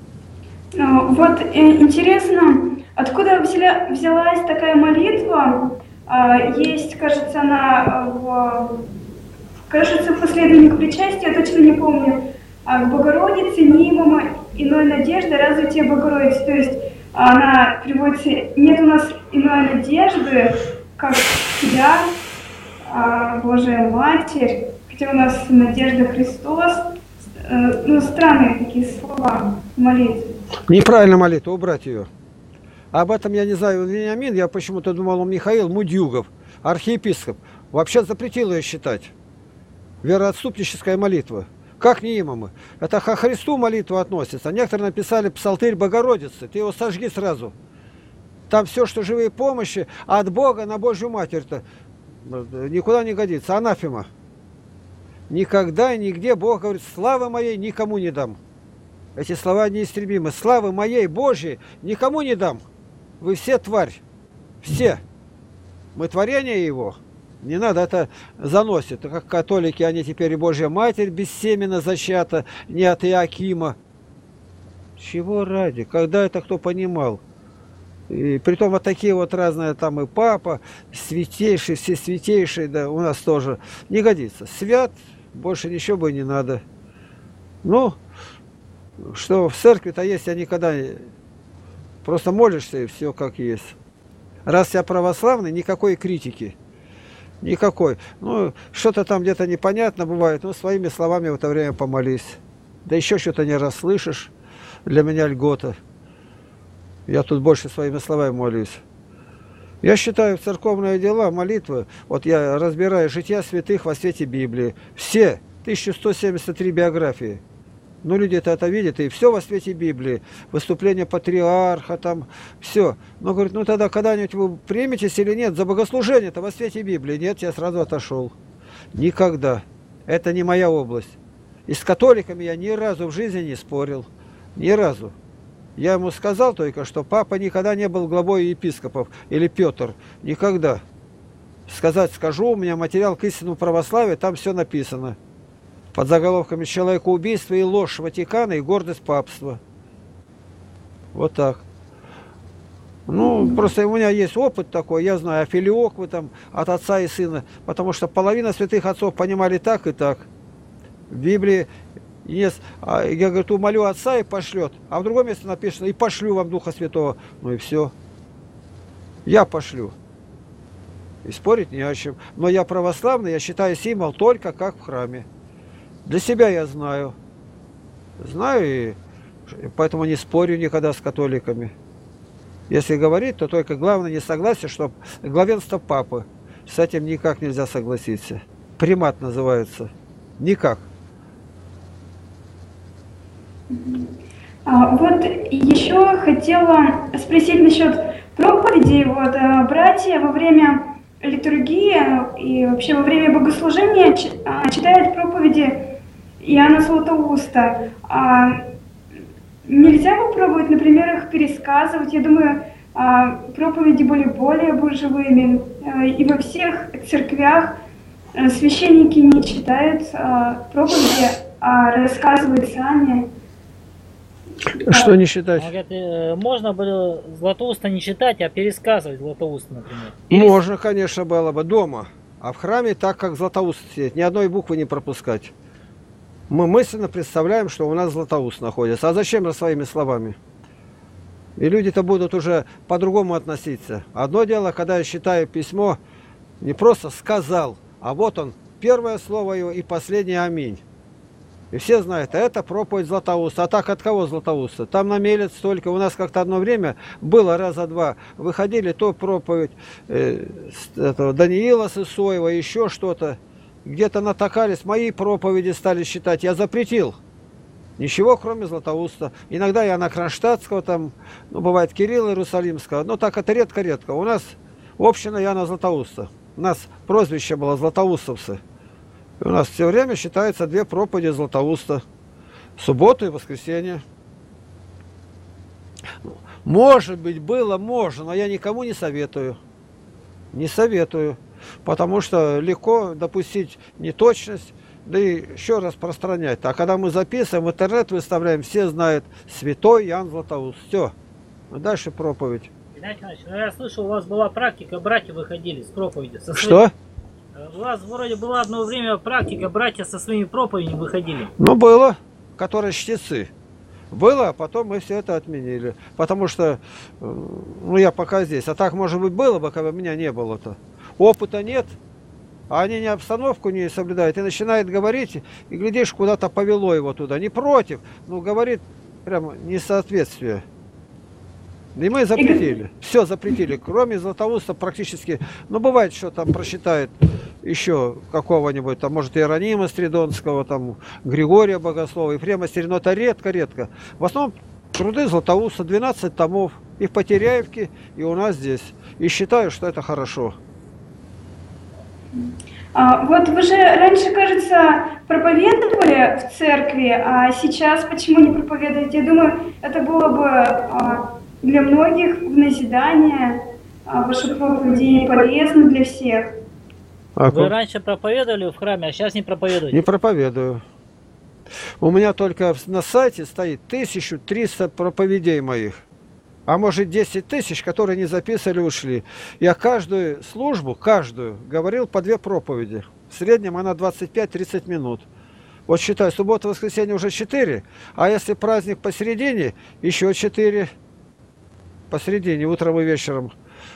Speaker 2: Ну, вот э, интересно, откуда взяла, взялась такая молитва? А, есть, кажется, она в, кажется, в последовательных причастиях, я точно не помню. А, к Богородице, нимама иной надежды, разве тебе Богородица? То есть она приводится, нет у нас иной надежды, как тебя, а, Божия Матерь, хотя у нас надежда Христос. Э, ну, странные такие слова в молитве.
Speaker 1: Неправильно молитву, убрать ее. Об этом я не знаю, Вениамин, я почему-то думал, он Михаил Мудюгов, архиепископ, вообще запретил ее считать. Вероотступническая молитва. Как не имамы. Это ко Христу молитва относится. Некоторые написали псалтырь Богородицы. Ты его сожги сразу. Там все, что живые помощи, от Бога на Божью Матерь-то никуда не годится. Анафема. Никогда и нигде Бог говорит, славы моей никому не дам. Эти слова неистребимы. Славы моей Божьей никому не дам. Вы все тварь. Все. Мы творение Его. Не надо, это заносит. Как католики, они теперь и Божья Матерь бессеменно зачата, не от Иоакима. Чего ради? Когда это кто понимал? И притом вот такие вот разные, там и папа, святейший, все святейшие, да, у нас тоже. Не годится. Свят, больше ничего бы не надо. Ну, что в церкви-то есть, я никогда не... Просто молишься и все как есть. Раз я православный, никакой критики. Никакой. Ну, что-то там где-то непонятно бывает, ну, своими словами в это время помолись. Да еще что-то не расслышишь. Для меня льгота. Я тут больше своими словами молюсь. Я считаю, церковные дела, молитвы, вот я разбираю жития святых во свете Библии. Все, тысяча сто семьдесят три биографии. Ну, люди-то это видят, и все во свете Библии. Выступление патриарха, там, все. Но, говорит, ну тогда когда-нибудь вы приметесь или нет? За богослужение-то во свете Библии. Нет, я сразу отошел. Никогда. Это не моя область. И с католиками я ни разу в жизни не спорил. Ни разу. Я ему сказал только, что папа никогда не был главой епископов. Или Петр. Никогда. Сказать скажу, у меня материал к истинному православию, там все написано. Под заголовками «Человекоубийство и ложь Ватикана и гордость папства». Вот так. Ну, просто у меня есть опыт такой, я знаю, афилиоквы там от отца и сына, потому что половина святых отцов понимали так и так. В Библии есть, а я, говорю, умолю отца и пошлет, а в другом месте написано «и пошлю вам Духа Святого». Ну и все. Я пошлю. И спорить не о чем. Но я православный, я считаю символ только как в храме. Для себя я знаю. Знаю, и поэтому не спорю никогда с католиками. Если говорить, то только главное не согласие, что главенство папы. С этим никак нельзя согласиться. Примат называется. Никак.
Speaker 2: А, вот еще хотела спросить насчет проповедей. Вот, братья во время литургии и вообще во время богослужения читают проповеди Иоанна Златоуста. А нельзя попробовать, например, их пересказывать? Я думаю, проповеди были более живыми. И во всех церквях священники не читают проповеди а рассказывают сами.
Speaker 1: Что не
Speaker 3: Он
Speaker 1: считать?
Speaker 3: говорит, э, можно было Златоуста не читать, а пересказывать Златоуста, например. Перес-
Speaker 1: Можно, конечно, было бы дома. А в храме так, как Златоуст сидит, ни одной буквы не пропускать. Мы мысленно представляем, что у нас Златоуст находится. А зачем же своими словами? И люди-то будут уже по-другому относиться. Одно дело, когда я читаю письмо, не просто сказал, а вот он, первое слово его и последнее аминь. И все знают, это проповедь Златоуста. А так от кого Златоуста? Там на Мелец только. У нас как-то одно время было раза два. Выходили, то проповедь э, этого Даниила Сысоева, еще что-то. Где-то натакались, мои проповеди стали считать. Я запретил. Ничего, кроме Златоуста. Иногда я на Кронштадтского, там, ну, бывает Кирилла Иерусалимского. Но так это редко-редко. У нас община Яна Златоуста. У нас прозвище было Златоустовцы. У нас все время считается две проповеди Златоуста. Субботу и воскресенье. Может быть, было, можно, но я никому не советую. Не советую. Потому что легко допустить неточность, да и еще распространять. А когда мы записываем, в интернет выставляем, все знают святой Ян Златоуст. Все. Дальше проповедь.
Speaker 3: Геннадий Иванович, ну я слышал, у вас была практика, братья выходили с проповеди. Со своей-
Speaker 1: Что?
Speaker 3: У вас вроде была одно время практика, братья со своими проповедями выходили.
Speaker 1: Ну, было, которые чтецы. Было, а потом мы все это отменили. Потому что, э, ну, я пока здесь. А так, может быть, было бы, когда меня не было-то. Опыта нет, а они не обстановку не соблюдают. И начинает говорить, и глядишь, куда-то повело его туда. Не против, но говорит прямо несоответствие. И мы запретили. Все запретили. Кроме Златоуста практически. Ну, бывает, что там просчитает еще какого-нибудь, там, может, Иеронима Стридонского, там, Григория Богослова, Ефрема Стерина. Это редко-редко. В основном труды Златоуста, двенадцать томов. И в Потеряевке, и у нас здесь. И считаю, что это хорошо.
Speaker 2: А, вот вы же раньше, кажется, проповедовали в церкви, а сейчас почему не проповедуете? Я думаю, это было бы а, для многих в назидание, а, ваши проповеди полезны для всех.
Speaker 1: А
Speaker 3: Вы
Speaker 1: как?
Speaker 3: раньше проповедовали в храме, а сейчас не проповедуете.
Speaker 1: Не проповедую. У меня только на сайте стоит тысяча триста проповедей моих. А может десять тысяч, которые не записали, ушли. Я каждую службу, каждую, говорил по две проповеди. В среднем она двадцать пять тридцать минут. Вот считай, суббота, воскресенье уже четыре, а если праздник посередине, еще четыре. Посередине, утром и вечером.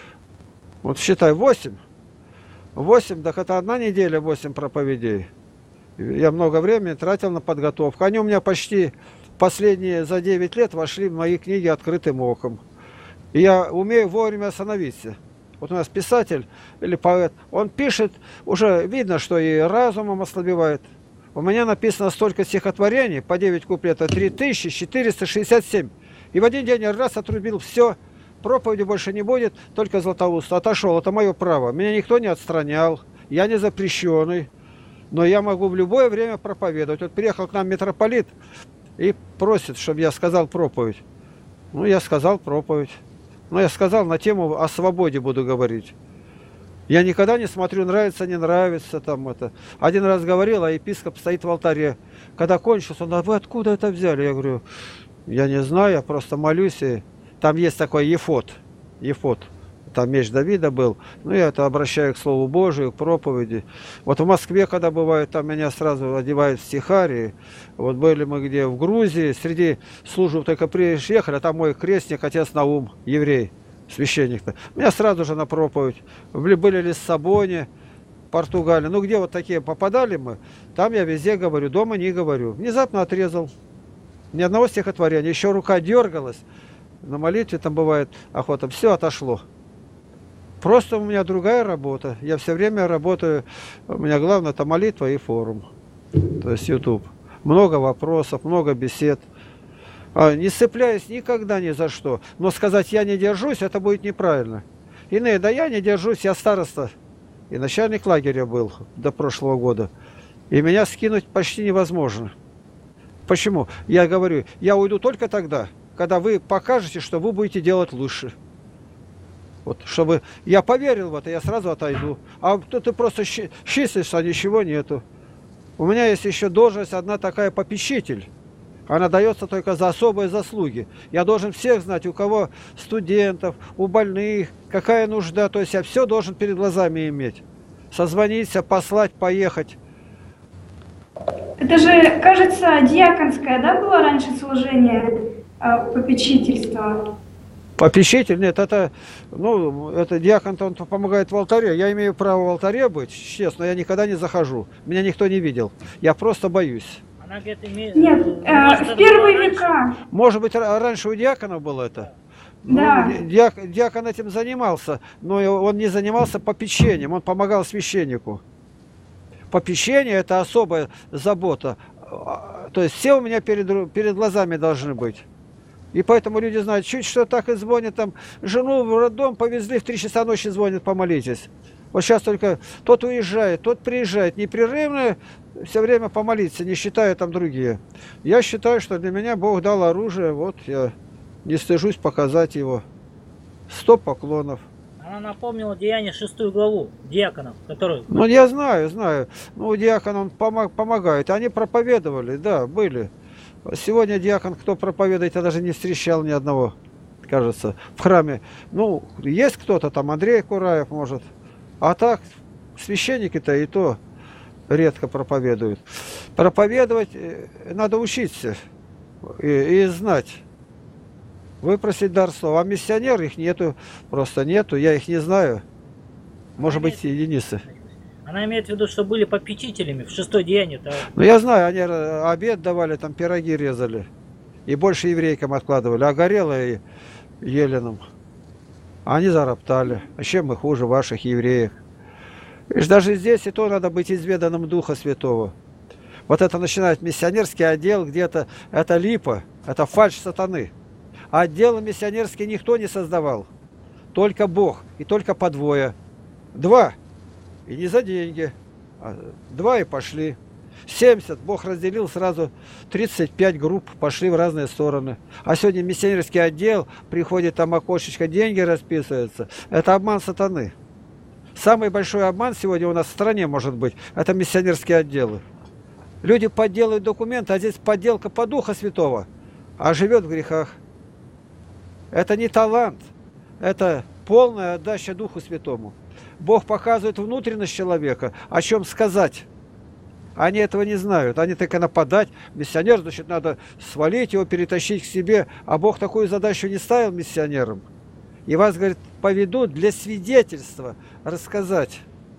Speaker 1: Вот считай, восемь. восемь, так это одна неделя, восемь проповедей. Я много времени тратил на подготовку. Они у меня почти последние за девять лет вошли в мои книги открытым оком. И я умею вовремя остановиться. Вот у нас писатель или поэт, он пишет, уже видно, что и разумом ослабевает. У меня написано столько стихотворений, по девять куплетов, три тысячи четыреста шестьдесят семь. И в один день я раз отрубил все, проповеди больше не будет, только Златоуст. Отошел, это мое право. Меня никто не отстранял, я не запрещенный. Но я могу в любое время проповедовать. Вот приехал к нам митрополит и просит, чтобы я сказал проповедь. Ну, я сказал проповедь. Ну, я сказал, на тему о свободе буду говорить. Я никогда не смотрю, нравится, не нравится. Там это. Один раз говорил, а епископ стоит в алтаре. Когда кончился, он, а вы откуда это взяли? Я говорю, я не знаю, я просто молюсь. И там есть такой ефод. Ефод. Там меч Давида был. Ну, я это обращаю к Слову Божию, к проповеди. Вот в Москве, когда бывает, там меня сразу одевают в стихарии. Вот были мы где? В Грузии. Среди служб только приехали, а там мой крестник, отец Наум, еврей, священник-то. Меня сразу же на проповедь. Были в Лиссабоне, Португалии. Ну, где вот такие попадали мы, там я везде говорю, дома не говорю. Внезапно отрезал. Ни одного стихотворения. Еще рука дергалась. На молитве там бывает охота. Все отошло. Просто у меня другая работа. Я все время работаю. У меня главное это молитва и форум. То есть YouTube. Много вопросов, много бесед. А, не цепляюсь никогда ни за что. Но сказать я не держусь, это будет неправильно. Иные, да я не держусь, я староста. И начальник лагеря был до прошлого года. И меня скинуть почти невозможно. Почему? Я говорю, я уйду только тогда, когда вы покажете, что вы будете делать лучше. Вот, чтобы я поверил в это, я сразу отойду. А то ты просто числишься, а ничего нету. У меня есть еще должность одна такая попечитель. Она дается только за особые заслуги. Я должен всех знать, у кого студентов, у больных, какая нужда. То есть я все должен перед глазами иметь. Созвониться, послать, поехать.
Speaker 2: Это же, кажется, диаконское, да, было раньше служение э, попечительства?
Speaker 1: Попечитель? Нет, это, ну, это диакон-то он помогает в алтаре. Я имею право в алтаре быть, честно, я никогда не захожу. Меня никто не видел. Я просто боюсь.
Speaker 3: Она где-то имеет...
Speaker 2: Нет, э, в первые века.
Speaker 1: Может быть, раньше у диаконов было это?
Speaker 2: Да.
Speaker 1: Ну, диак, диакон этим занимался, но он не занимался попечением, он помогал священнику. Попечение – это особая забота. То есть все у меня перед, перед глазами должны быть. И поэтому люди знают, чуть что так и звонят, там, жену в роддом повезли, в три часа ночи звонят, помолитесь. Вот сейчас только тот уезжает, тот приезжает, непрерывно все время помолиться, не считая там другие. Я считаю, что для меня Бог дал оружие, вот я не стыжусь показать его. Сто поклонов.
Speaker 3: Она напомнила Деяние шестую главу диаконов, которые...
Speaker 1: Ну, я знаю, знаю. Ну, диакон, он помог, помогает. Они проповедовали, да, были. Сегодня диакон, кто проповедует, я даже не встречал ни одного, кажется, в храме. Ну, есть кто-то там, Андрей Кураев, может. А так, священники-то и то редко проповедуют. Проповедовать надо учиться и, и знать. Выпросить дар слова. А миссионер их нету, просто нету, я их не знаю. Может быть, единицы.
Speaker 3: Она имеет в виду, что были попечителями в шестой Деянии. -то...
Speaker 1: Ну, я знаю, они обед давали, там пироги резали. И больше еврейкам откладывали. А горело и еленым. Они зароптали. А чем мы хуже ваших евреев? Видишь, даже здесь и то надо быть изведанным Духа Святого. Вот это начинает миссионерский отдел где-то. Это липа, это фальшь сатаны. А отделы миссионерские никто не создавал. Только Бог. И только по двое. Два. И не за деньги. А два и пошли. семьдесят. Бог разделил сразу. тридцать пять групп пошли в разные стороны. А сегодня миссионерский отдел. Приходит там окошечко, деньги расписываются. Это обман сатаны. Самый большой обман сегодня у нас в стране может быть. Это миссионерские отделы. Люди подделывают документы, а здесь подделка по Духа Святого. А живет в грехах. Это не талант, это полная отдача Духу Святому. Бог показывает внутренность человека, о чем сказать. Они этого не знают, они только нападать. Миссионер, значит, надо свалить его, перетащить к себе. А Бог такую задачу не ставил миссионерам. И вас, говорит, поведут для свидетельства рассказать.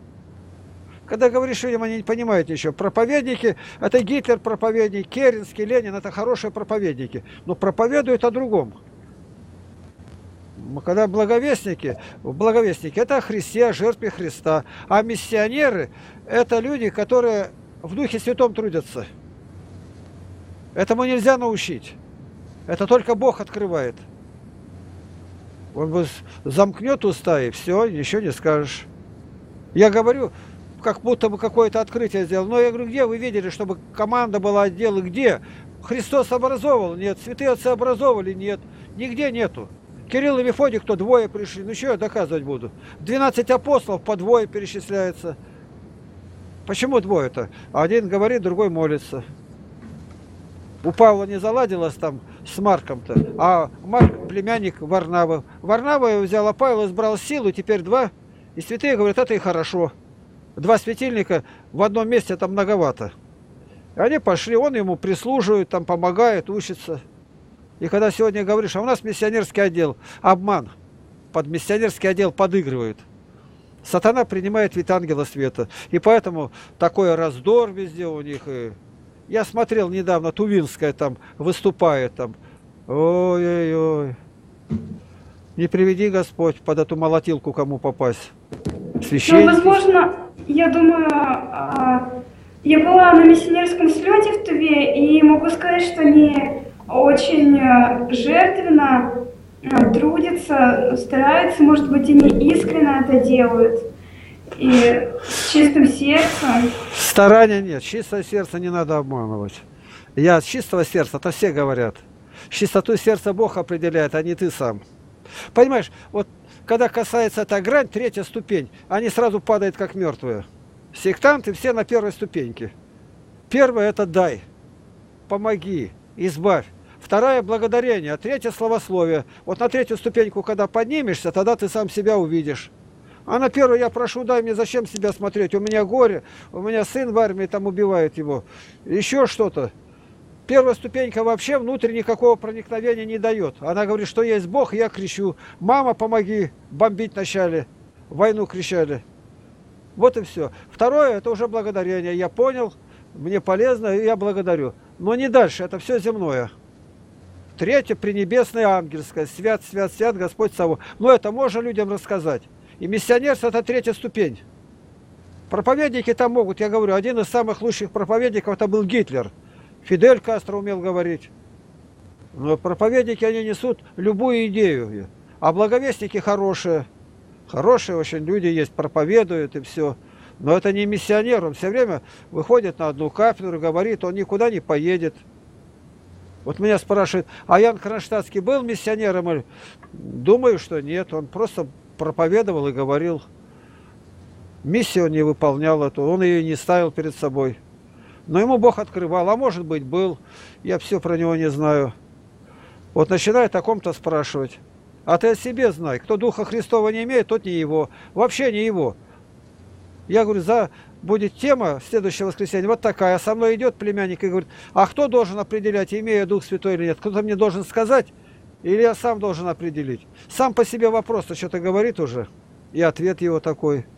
Speaker 1: Когда говоришь людям, они не понимают ничего. Проповедники, это Гитлер проповедник, Керенский, Ленин, это хорошие проповедники. Но проповедуют о другом. Когда благовестники, благовестники это о Христе, о жертве Христа. А миссионеры это люди, которые в Духе Святом трудятся. Этому нельзя научить. Это только Бог открывает. Он замкнет уста и все, ничего не скажешь. Я говорю, как будто бы какое-то открытие сделал. Но я говорю, где вы видели, чтобы команда была отдела? Где? Христос образовывал? Нет. Святые отцы образовывали? Нет. Нигде нету. Кирилл и Мефодий, кто двое пришли. Ну что я доказывать буду? двенадцать апостолов по двое перечисляется. Почему двое-то? Один говорит, другой молится. У Павла не заладилось там с Марком-то, а Марк племянник Варнавы. Варнава его взял, а Павел избрал силу, теперь два. И святые говорят, это и хорошо. Два светильника в одном месте там многовато. И они пошли, он ему прислуживает, там помогает, учится. И когда сегодня говоришь, а у нас миссионерский отдел, обман. Под миссионерский отдел подыгрывают. Сатана принимает вид ангела света. И поэтому такой раздор везде у них. И... Я смотрел недавно, Тувинская там выступает там. Ой-ой-ой. Не приведи Господь под эту молотилку кому попасть. Священники.
Speaker 2: Ну, возможно, я думаю, я была на миссионерском слете в Туве, и могу сказать, что они очень жертвенно трудятся, стараются, может быть, они искренне это делают. И с чистым сердцем.
Speaker 1: Старания нет, чистое сердце не надо обманывать. Я от чистого сердца, это все говорят. Чистоту сердца Бог определяет, а не ты сам. Понимаешь, вот когда касается эта грань, третья ступень, они сразу падают как мертвые. Сектанты все на первой ступеньке. Первое – это дай, помоги, избавь. Второе – благодарение, а третье – словословие. Вот на третью ступеньку, когда поднимешься, тогда ты сам себя увидишь. А на первую я прошу, дай мне, зачем себя смотреть? У меня горе, у меня сын в армии, там убивает его. Еще что-то. Первая ступенька вообще внутрь никакого проникновения не дает. Она говорит, что есть Бог, и я кричу. Мама, помоги, бомбить начали, войну кричали. Вот и все. Второе – это уже благодарение. Я понял, мне полезно, и я благодарю. Но не дальше, это все земное. Третье – пренебесное, ангельское. Свят, свят, свят Господь Савва. Но это можно людям рассказать. И миссионерство – это третья ступень. Проповедники там могут, я говорю, один из самых лучших проповедников это был Гитлер. Фидель Кастро умел говорить. Но проповедники, они несут любую идею. А благовестники хорошие. Хорошие очень люди есть, проповедуют и все. Но это не миссионер, он все время выходит на одну кафедру, говорит, он никуда не поедет. Вот меня спрашивают, а Ян Кронштадтский был миссионером? Думаю, что нет, он просто проповедовал и говорил. Миссию он не выполнял эту, он ее не ставил перед собой. Но ему Бог открывал, а может быть был, я все про него не знаю. Вот начинает о ком-то спрашивать. А ты о себе знай, кто Духа Христова не имеет, тот не его. Вообще не его. Я говорю, за будет тема следующего воскресенья вот такая. А со мной идет племянник и говорит, а кто должен определять, имея Дух Святой или нет? Кто-то мне должен сказать, или я сам должен определить? Сам по себе вопрос что-то говорит уже. И ответ его такой.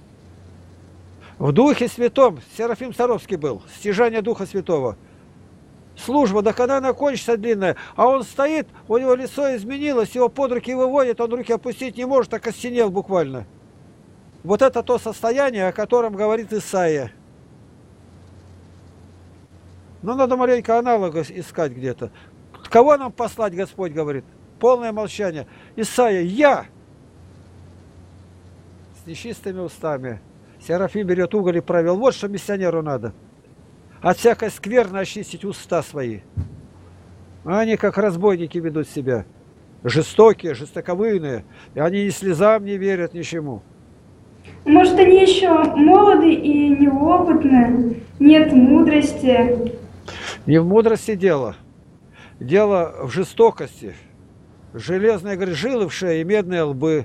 Speaker 1: В Духе Святом Серафим Саровский был, стяжание Духа Святого. Служба, да когда она кончится длинная, а он стоит, у него лицо изменилось, его под руки выводит, он руки опустить не может, так остенел буквально. Вот это то состояние, о котором говорит Исаия. Но надо маленько аналога искать где-то. Кого нам послать, Господь говорит? Полное молчание. Исаия, я! С нечистыми устами. Серафим берет уголь и провел. Вот что миссионеру надо. От всякой скверны очистить уста свои. А они как разбойники ведут себя. Жестокие, жестоковыйные. И они ни слезам не верят, ничему.
Speaker 2: Может, они еще молоды и неопытны, нет мудрости.
Speaker 1: Не в мудрости дело. Дело в жестокости. Железные, говорит, жилы в шее и медные лбы.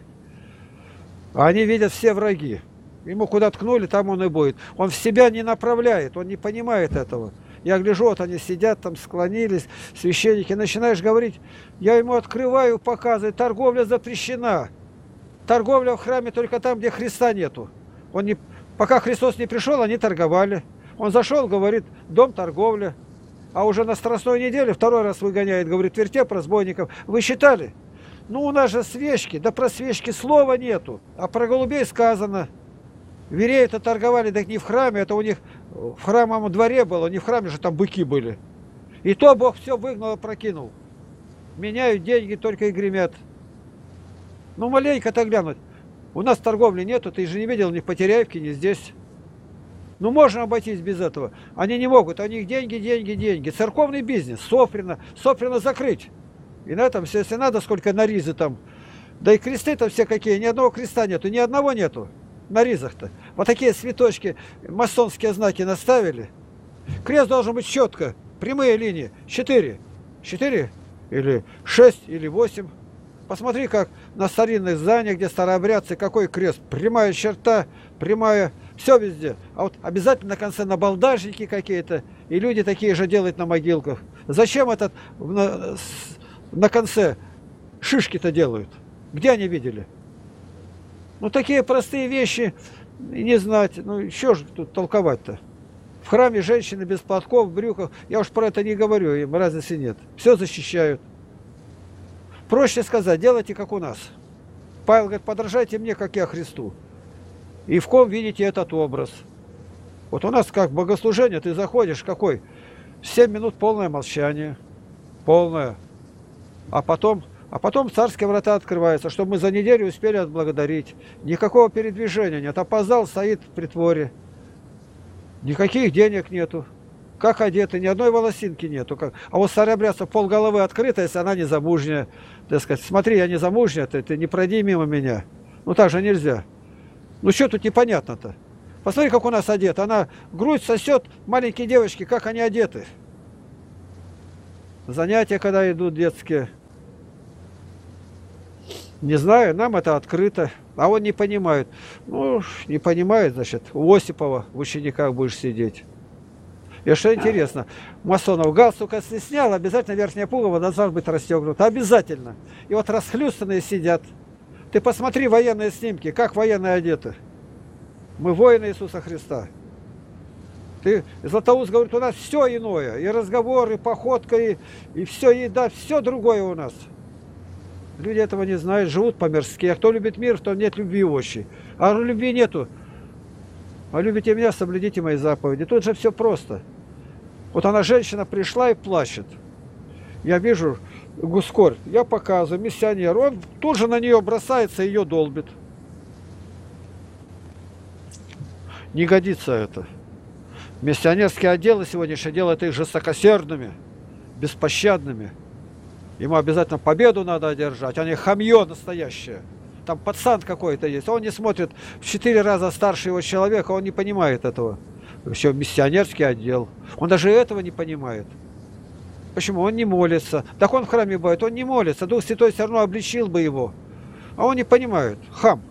Speaker 1: Они видят все враги. Ему куда ткнули, там он и будет. Он в себя не направляет, он не понимает этого. Я гляжу, вот они сидят там, склонились, священники. Начинаешь говорить, я ему открываю, показываю, торговля запрещена. Торговля в храме только там, где Христа нету. Он не... Пока Христос не пришел, они торговали. Он зашел, говорит, дом торговля. А уже на Страстной неделе второй раз выгоняет, говорит, вертеп разбойников. Вы считали? Ну, у нас же свечки, да про свечки слова нету. А про голубей сказано. Вереи-то торговали, так не в храме, это у них в храмовом дворе было, не в храме же там быки были. И то Бог все выгнал и прокинул. Меняют деньги, только и гремят. Ну, маленько-то глянуть. У нас торговли нету, ты же не видел ни в Потеряевке, ни здесь. Ну, можно обойтись без этого. Они не могут, у них деньги, деньги, деньги. Церковный бизнес, Соприно, Соприно закрыть. И на этом все, если надо, сколько на ризы там. Да и кресты-то все какие, ни одного креста нету, ни одного нету. На ризах-то. Вот такие цветочки, масонские знаки наставили. Крест должен быть четко, прямые линии. Четыре. Четыре или шесть или восемь. Посмотри, как на старинных зданиях, где старообрядцы, какой крест. Прямая черта, прямая, все везде. А вот обязательно на конце набалдажники какие-то. И люди такие же делают на могилках. Зачем этот на, на конце шишки-то делают? Где они видели? Ну, такие простые вещи не знать. Ну, еще же тут толковать-то. В храме женщины без платков, в брюках. Я уж про это не говорю, им разницы нет. Все защищают. Проще сказать, делайте как у нас. Павел говорит, подражайте мне, как я Христу. И в ком видите этот образ. Вот у нас как богослужение, ты заходишь, какой? семь минут полное молчание. Полное. А потом... А потом царские врата открываются, чтобы мы за неделю успели отблагодарить. Никакого передвижения нет. Опоздал, стоит в притворе. Никаких денег нету. Как одеты, ни одной волосинки нету. Как... А вот старообрядцев полголовы открыта, если она не замужняя. Так сказать, смотри, я не замужняя, ты, ты не пройди мимо меня. Ну так же нельзя. Ну что тут непонятно-то? Посмотри, как у нас одет. Она грудь сосет, маленькие девочки, как они одеты. Занятия, когда идут детские. Не знаю, нам это открыто. А он не понимает. Ну, не понимает, значит, у Осипова в учениках будешь сидеть. И что интересно, масонов галстук, если снял, обязательно верхняя пуговка должна быть расстегнута. Обязательно. И вот расхлюстанные сидят. Ты посмотри военные снимки, как военные одеты. Мы воины Иисуса Христа. Ты, Златоуст говорит, у нас все иное. И разговор, и походка, и, и все, и да, все другое у нас. Люди этого не знают, живут по-мирски. А кто любит мир, то нет любви очи. А любви нету. А любите меня, соблюдите мои заповеди. Тут же все просто. Вот она, женщина, пришла и плачет. Я вижу гускорь, я показываю, миссионер. Он тут же на нее бросается и ее долбит. Не годится это. Миссионерские отделы сегодняшние делают их жестокосердными, беспощадными. Ему обязательно победу надо одержать. Они хамье настоящее. Там пацан какой-то есть. Он не смотрит в четыре раза старше его человека, он не понимает этого. Все, миссионерский отдел. Он даже этого не понимает. Почему? Он не молится. Так он в храме бывает, он не молится. Дух Святой все равно обличил бы его. А он не понимает. Хам.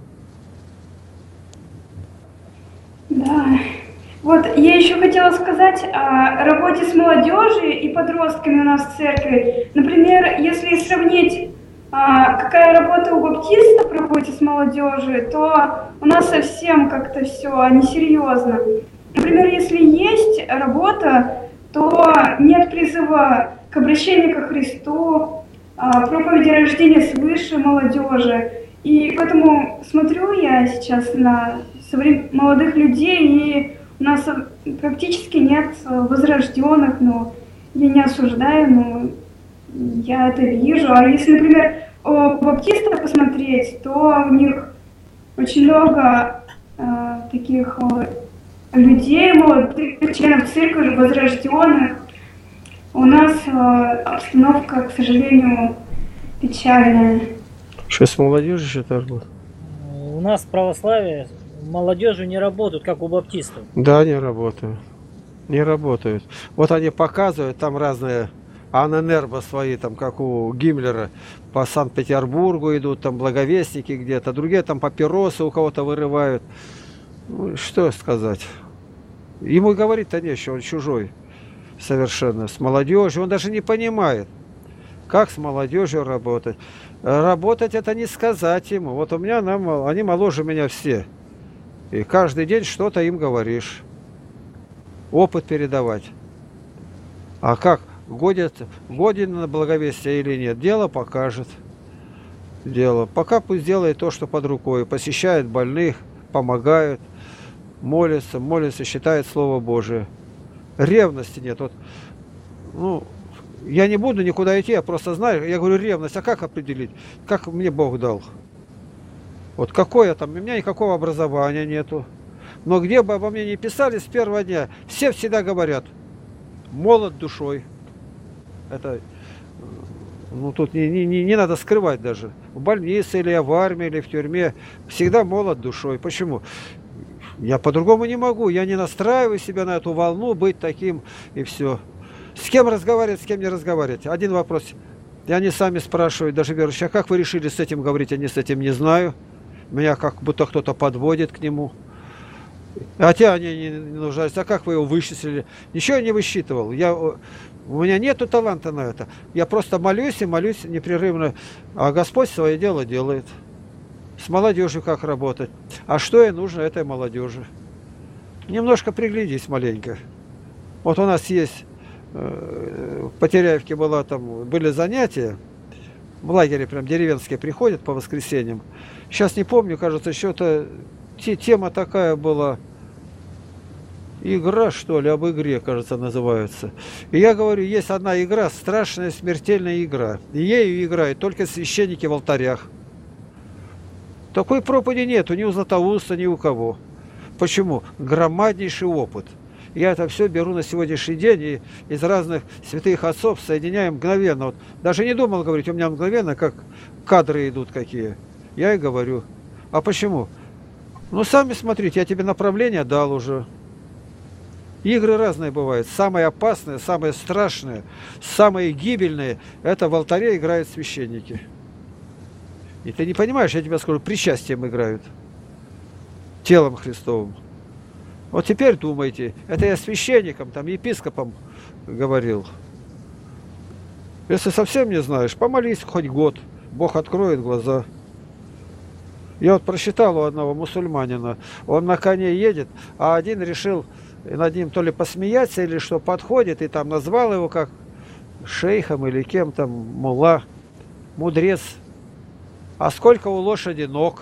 Speaker 2: Да. Вот я еще хотела сказать о работе с молодежью и подростками у нас в церкви. Например, если сравнить, а, какая работа у баптистов проходит с молодежью, то у нас совсем как-то все несерьезно. Например, если есть работа, то нет призыва к обращению ко Христу, а, проповеди рождения свыше молодежи. И поэтому смотрю я сейчас на современ... молодых людей, и у нас практически нет возрожденных, но я не осуждаю, но я это вижу. А если, например, у баптистов посмотреть, то у них очень много э, таких э, людей, молодых членов церкви, возрожденных. У нас э, обстановка, к сожалению, печальная.
Speaker 1: Что с молодежью что-то работает?
Speaker 3: У нас в православии молодежи не работают, как у баптистов.
Speaker 1: Да, не работают. Не работают. Вот они показывают там разные анэнербо свои, там, как у Гиммлера, по Санкт-Петербургу идут, там благовестники где-то, другие там папиросы у кого-то вырывают. Ну, что сказать? Ему говорить-то нечего, он чужой совершенно. С молодежью он даже не понимает, как с молодежью работать. Работать это не сказать ему. Вот у меня, нам, они моложе меня все. И каждый день что-то им говоришь. Опыт передавать. А как, годен, годен на благовестие или нет, дело покажет. Дело. Пока пусть делает то, что под рукой. Посещает больных, помогает, молится, молится, считает Слово Божие. Ревности нет. Вот, ну, я не буду никуда идти, я просто знаю. Я говорю, ревность, а как определить? Как мне Бог дал? Вот какое там, у меня никакого образования нету. Но где бы обо мне не писали с первого дня, все всегда говорят, молод душой. Это, ну тут не, не, не, не надо скрывать даже. В больнице или в армии, или в тюрьме, всегда молод душой. Почему? Я по-другому не могу, я не настраиваю себя на эту волну, быть таким и все. С кем разговаривать, с кем не разговаривать? Один вопрос. И они сами спрашивают, даже верующие, а как вы решили с этим говорить? Они с этим не знаю. Меня как будто кто-то подводит к нему. Хотя они не нуждаются. А как вы его вычислили? Ничего я не высчитывал. Я, у меня нету таланта на это. Я просто молюсь и молюсь непрерывно. А Господь свое дело делает. С молодежью как работать. А что ей нужно этой молодежи? Немножко приглядись маленько. Вот у нас есть, в Потеряевке была, там были занятия. В лагере прям деревенские приходят по воскресеньям. Сейчас не помню, кажется, что-то тема такая была. Игра, что ли, об игре, кажется, называется. И я говорю, есть одна игра, страшная смертельная игра. И ею играют только священники в алтарях. Такой проповеди нету ни у Златоуста, ни у кого. Почему? Громаднейший опыт. Я это все беру на сегодняшний день и из разных святых отцов соединяю мгновенно. Вот даже не думал говорить, у меня мгновенно, как кадры идут какие. Я и говорю. А почему? Ну, сами смотрите, я тебе направление дал уже. Игры разные бывают. Самые опасные, самые страшные, самые гибельные – это в алтаре играют священники. И ты не понимаешь, я тебе скажу, причастием играют. Телом Христовым. Вот теперь думайте, это я священником, там, епископом говорил. Если совсем не знаешь, помолись хоть год, Бог откроет глаза. Я вот прочитал у одного мусульманина, он на коне едет, а один решил над ним то ли посмеяться, или что, подходит, и там назвал его как шейхом или кем там, мулла, мудрец. А сколько у лошади ног?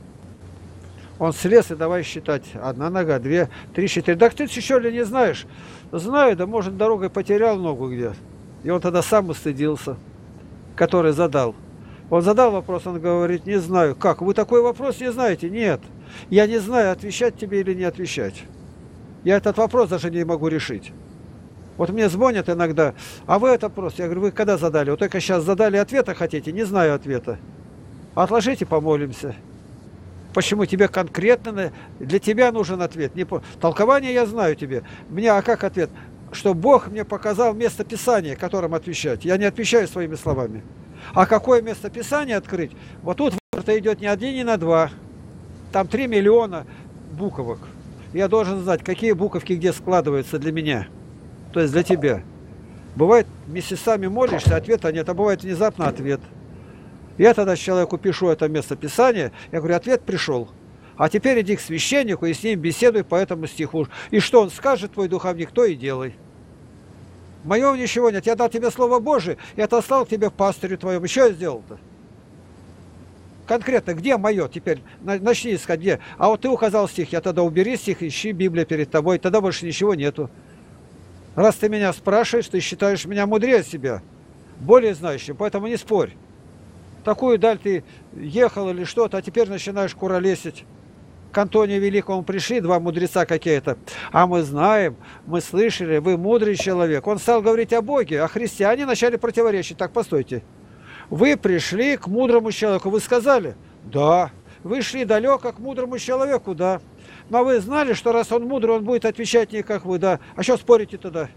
Speaker 1: Он слез и давай считать. Одна нога, две, три, четыре. Да ты еще ли не знаешь? Знаю, да может дорогой потерял ногу где. И он тогда сам устыдился, который задал. Он задал вопрос, он говорит, не знаю. Как, вы такой вопрос не знаете? Нет. Я не знаю, отвечать тебе или не отвечать. Я этот вопрос даже не могу решить. Вот мне звонят иногда, а вы этот вопрос, я говорю, вы когда задали? Вот только сейчас задали, ответа хотите? Не знаю ответа. Отложите, помолимся. Почему тебе конкретно, для тебя нужен ответ? Не по... Толкование я знаю тебе. Мне, а как ответ? Что Бог мне показал место Писания, которым отвечать. Я не отвечаю своими словами. А какое место Писания открыть? Вот тут выбор-то идет не один, не на два. Там три миллиона буквок. Я должен знать, какие буковки где складываются для меня. То есть для тебя. Бывает, месяцами молишься, ответа нет, а бывает внезапно ответ. Я тогда человеку пишу это место Писания, я говорю, ответ пришел. А теперь иди к священнику и с ним беседуй по этому стиху. И что он скажет, твой духовник, то и делай. Моего ничего нет. Я дал тебе Слово Божие и отослал к тебе пастырю твоему. Что я сделал-то? Конкретно, где мое теперь? Начни искать, где. А вот ты указал стих, я тогда убери стих, ищи Библию перед тобой, тогда больше ничего нету. Раз ты меня спрашиваешь, ты считаешь меня мудрее себя, более знающим, поэтому не спорь. Такую даль ты ехал или что-то, а теперь начинаешь куролесить. К Антонию Великому пришли два мудреца какие-то. А мы знаем, мы слышали, вы мудрый человек. Он стал говорить о Боге, о Христе. Они начали противоречить. Так, постойте. Вы пришли к мудрому человеку. Вы сказали? Да. Вы шли далеко к мудрому человеку? Да. Но вы знали, что раз он мудрый, он будет отвечать не как вы? Да. А что спорите тогда?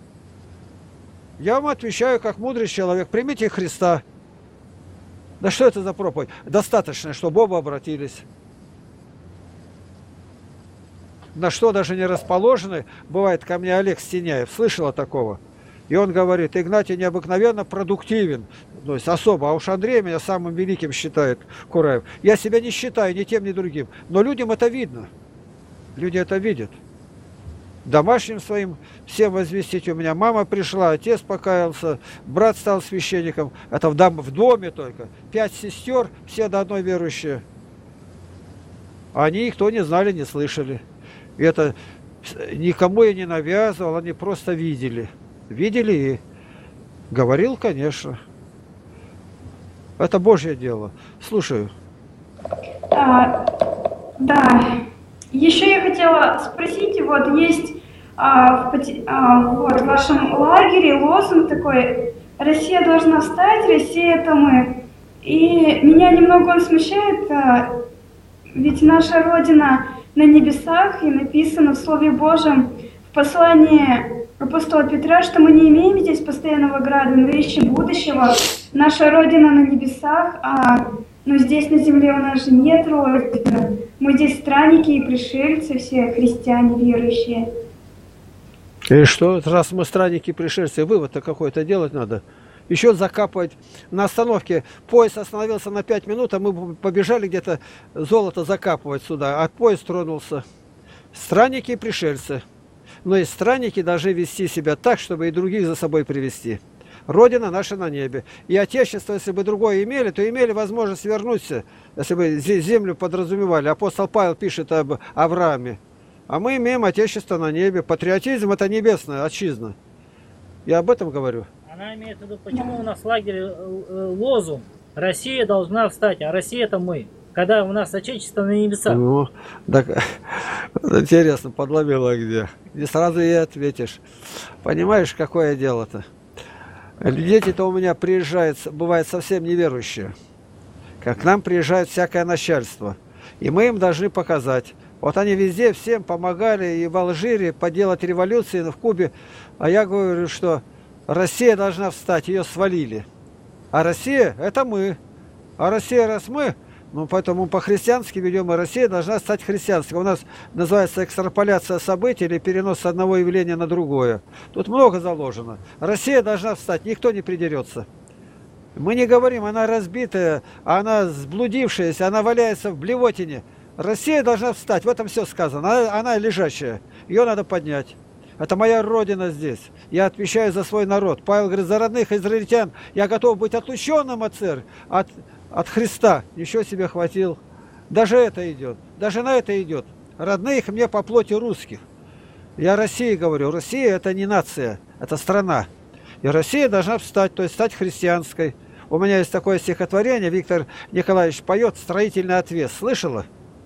Speaker 1: Я вам отвечаю как мудрый человек. Примите Христа. Да что это за проповедь? Достаточно, чтобы оба обратились. На что даже не расположены. Бывает, ко мне Олег Стеняев, слышала такого. И он говорит, Игнатий необыкновенно продуктивен. То есть особо. А уж Андрей меня самым великим считает, Кураев. Я себя не считаю ни тем, ни другим. Но людям это видно. Люди это видят. Домашним своим всем возвестить. У меня мама пришла, отец покаялся, брат стал священником. Это в, дом, в доме только. Пять сестер, все до одной верующие. Они никто не знали, не слышали. И это никому я не навязывал, они просто видели. Видели и говорил, конечно. Это Божье дело. Слушаю.
Speaker 2: А, да. Еще я хотела спросить, вот есть а, в, а, вот, в вашем лагере лозунг такой: «Россия должна встать, Россия – это мы». И меня немного он смущает, а, ведь наша Родина на небесах, и написано в Слове Божьем, в послании апостола Петра, что мы не имеем здесь постоянного града, но ищем будущего. Наша Родина на небесах, а но здесь на земле у нас же нет Родины. Мы здесь странники и пришельцы, все христиане верующие.
Speaker 1: И что, раз мы странники и пришельцы, вывод-то какой-то делать надо. Еще закапывать. На остановке поезд остановился на пять минут, а мы побежали где-то золото закапывать сюда, а поезд тронулся. Странники и пришельцы. Но и странники должны вести себя так, чтобы и других за собой привести. Родина наша на небе. И Отечество, если бы другое имели, то имели возможность вернуться, если бы землю подразумевали. Апостол Павел пишет об Аврааме. А мы имеем Отечество на небе. Патриотизм – это небесная отчизна. Я об этом говорю.
Speaker 3: Она имеет в виду, почему у нас в лагере лозунг «Россия должна встать», а Россия – это мы. Когда у нас Отечество на небесах.
Speaker 1: Ну, так, интересно, подловила где. Не сразу ей ответишь. Понимаешь, какое дело-то? Дети-то у меня приезжают, бывает совсем неверующие. Как к нам приезжает всякое начальство. И мы им должны показать. Вот они везде всем помогали, и в Алжире поделать революции, в Кубе. А я говорю, что Россия должна встать, ее свалили. А Россия – это мы. А Россия, раз мы, ну поэтому по-христиански ведем, и Россия должна стать христианской. У нас называется экстраполяция событий или перенос с одного явления на другое. Тут много заложено. Россия должна встать, никто не придерется. Мы не говорим, она разбитая, она сблудившаяся, она валяется в блевотине. Россия должна встать, в этом все сказано. Она, она лежащая, ее надо поднять. Это моя родина здесь. Я отвечаю за свой народ. Павел говорит, за родных израильтян я готов быть отлученным от церкви, от, от Христа. Еще себе хватил. Даже это идет. Даже на это идет. Родных мне по плоти русских. Я России говорю. Россия это не нация, это страна. И Россия должна встать, то есть стать христианской. У меня есть такое стихотворение, Виктор Николаевич поет «Строительный отвес». Слышала?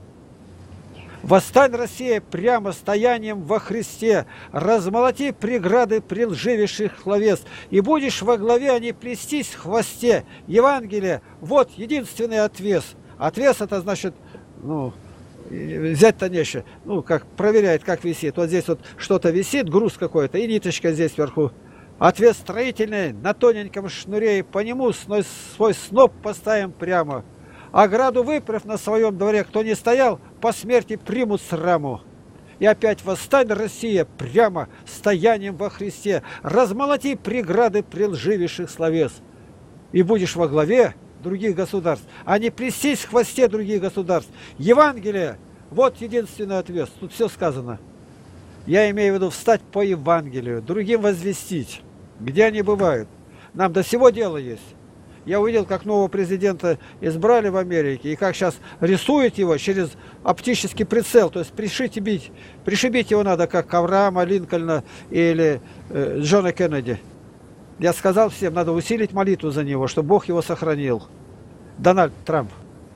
Speaker 1: «Восстань, Россия, прямо стоянием во Христе, размолоти преграды прилживейших словес, и будешь во главе, а не плестись в хвосте. Евангелие, вот единственный отвес». Отвес это значит, ну, взять-то нечего. Ну, как проверяет, как висит. Вот здесь вот что-то висит, груз какой-то, и ниточка здесь вверху. Отвес строительный на тоненьком шнуре, и по нему свой сноп поставим прямо. Ограду выправь на своем дворе, кто не стоял, по смерти примут сраму. И опять восстань, Россия, прямо стоянием во Христе, размолоти преграды прилживейших словес. И будешь во главе других государств, а не плестись в хвосте других государств. Евангелие, вот единственный ответ. Тут все сказано. Я имею в виду встать по Евангелию, другим возвестить, где они бывают. Нам до сего дела есть. Я увидел, как нового президента избрали в Америке, и как сейчас рисуют его через оптический прицел, то есть пришить и бить. Пришибить его надо, как Авраама Линкольна или э, Джона Кеннеди. Я сказал всем, надо усилить молитву за него, чтобы Бог его сохранил. Дональд Трамп.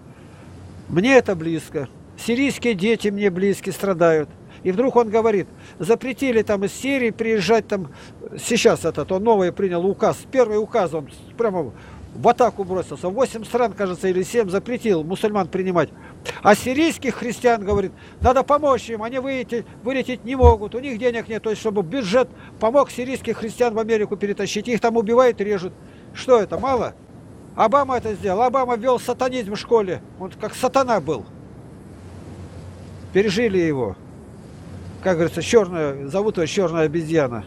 Speaker 1: Мне это близко. Сирийские дети мне близки, страдают. И вдруг он говорит, запретили там из Сирии приезжать там, сейчас этот, он новый принял указ, первый указ, он прямо в атаку бросился. Восемь стран, кажется, или семь запретил мусульман принимать. А сирийских христиан, говорит, надо помочь им, они вылететь, вылететь не могут, у них денег нет, то есть чтобы бюджет помог сирийских христиан в Америку перетащить. Их там убивают, режут. Что это, мало? Обама это сделал. Обама ввел сатанизм в школе. Он как сатана был. Пережили его. Как говорится, черная, зовут его черная обезьяна.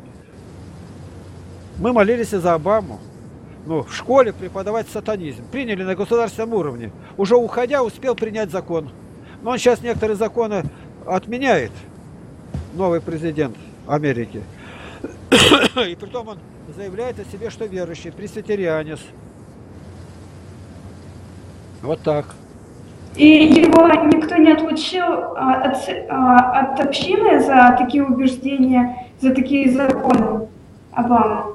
Speaker 1: Мы молились за Обаму. Ну, в школе преподавать сатанизм. Приняли на государственном уровне. Уже уходя, успел принять закон. Но он сейчас некоторые законы отменяет. Новый президент Америки. И притом он заявляет о себе, что верующий, пресвитерианец. Вот так.
Speaker 2: И его никто не отлучил от, от общины за такие убеждения, за такие законы Обама.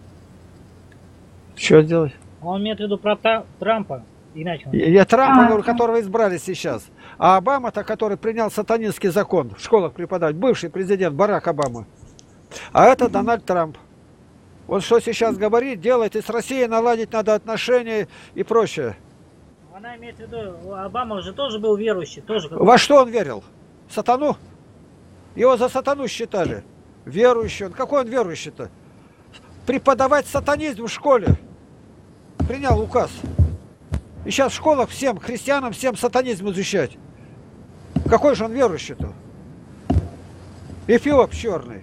Speaker 1: Что делать?
Speaker 3: Он имеет в виду про Трампа. Иначе.
Speaker 1: Я Трампа,
Speaker 2: а,
Speaker 1: говорю, которого избрали сейчас. А Обама-то, который принял сатанинский закон в школах преподавать, бывший президент Барак Обама. А это Дональд Трамп. Он что сейчас говорит, делает, и с Россией наладить надо отношения и прочее.
Speaker 3: Она имеет в виду, Обама же тоже был верующий. Тоже
Speaker 1: Во что он верил? Сатану? Его за сатану считали. Верующий он. Какой он верующий-то? Преподавать сатанизм в школе. Принял указ. И сейчас в школах всем христианам, всем сатанизм изучать. Какой же он верующий-то? Эфиоп черный.